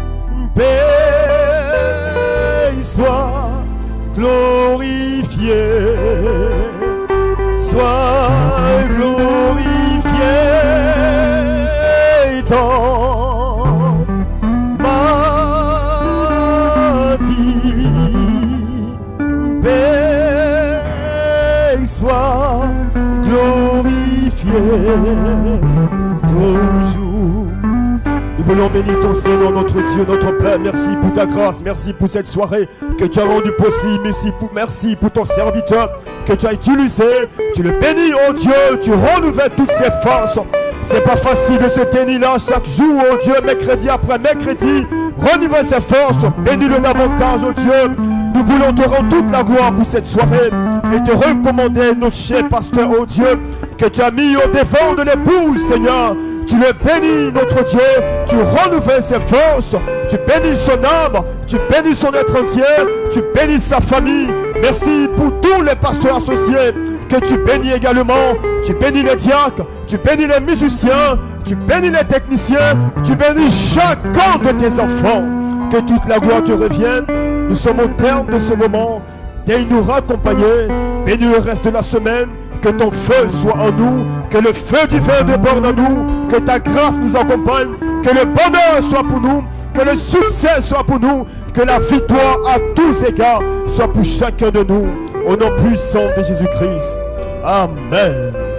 Père, sois glorifié, sois glorifié dans ma vie, Père, sois glorifié toujours. Nous voulons bénir ton Seigneur, notre Dieu, notre Père. Merci pour ta grâce, merci pour cette soirée que tu as rendue possible. Merci pour ton serviteur que tu as utilisé. Tu le bénis, oh Dieu, tu renouvelles toutes ses forces. C'est pas facile de se tenir là chaque jour, oh Dieu, mercredi après mercredi. Renouvelle ses forces, bénis-le davantage, oh Dieu. Nous voulons te rendre toute la gloire pour cette soirée et te recommander notre cher pasteur, oh Dieu, que tu as mis au devant de l'épouse, Seigneur. Tu le bénis, notre Dieu, tu renouvelles ses forces, tu bénis son âme, tu bénis son être entier, tu bénis sa famille. Merci pour tous les pasteurs associés que tu bénis également. Tu bénis les diacres, tu bénis les musiciens, tu bénis les techniciens, tu bénis chacun de tes enfants. Que toute la gloire te revienne. Nous sommes au terme de ce moment. Daigne nous raccompagner. Bénis le reste de la semaine. Que ton feu soit en nous, que le feu divin déborde en nous, que ta grâce nous accompagne, que le bonheur soit pour nous, que le succès soit pour nous, que la victoire à tous égards soit pour chacun de nous. Au nom puissant de Jésus-Christ. Amen.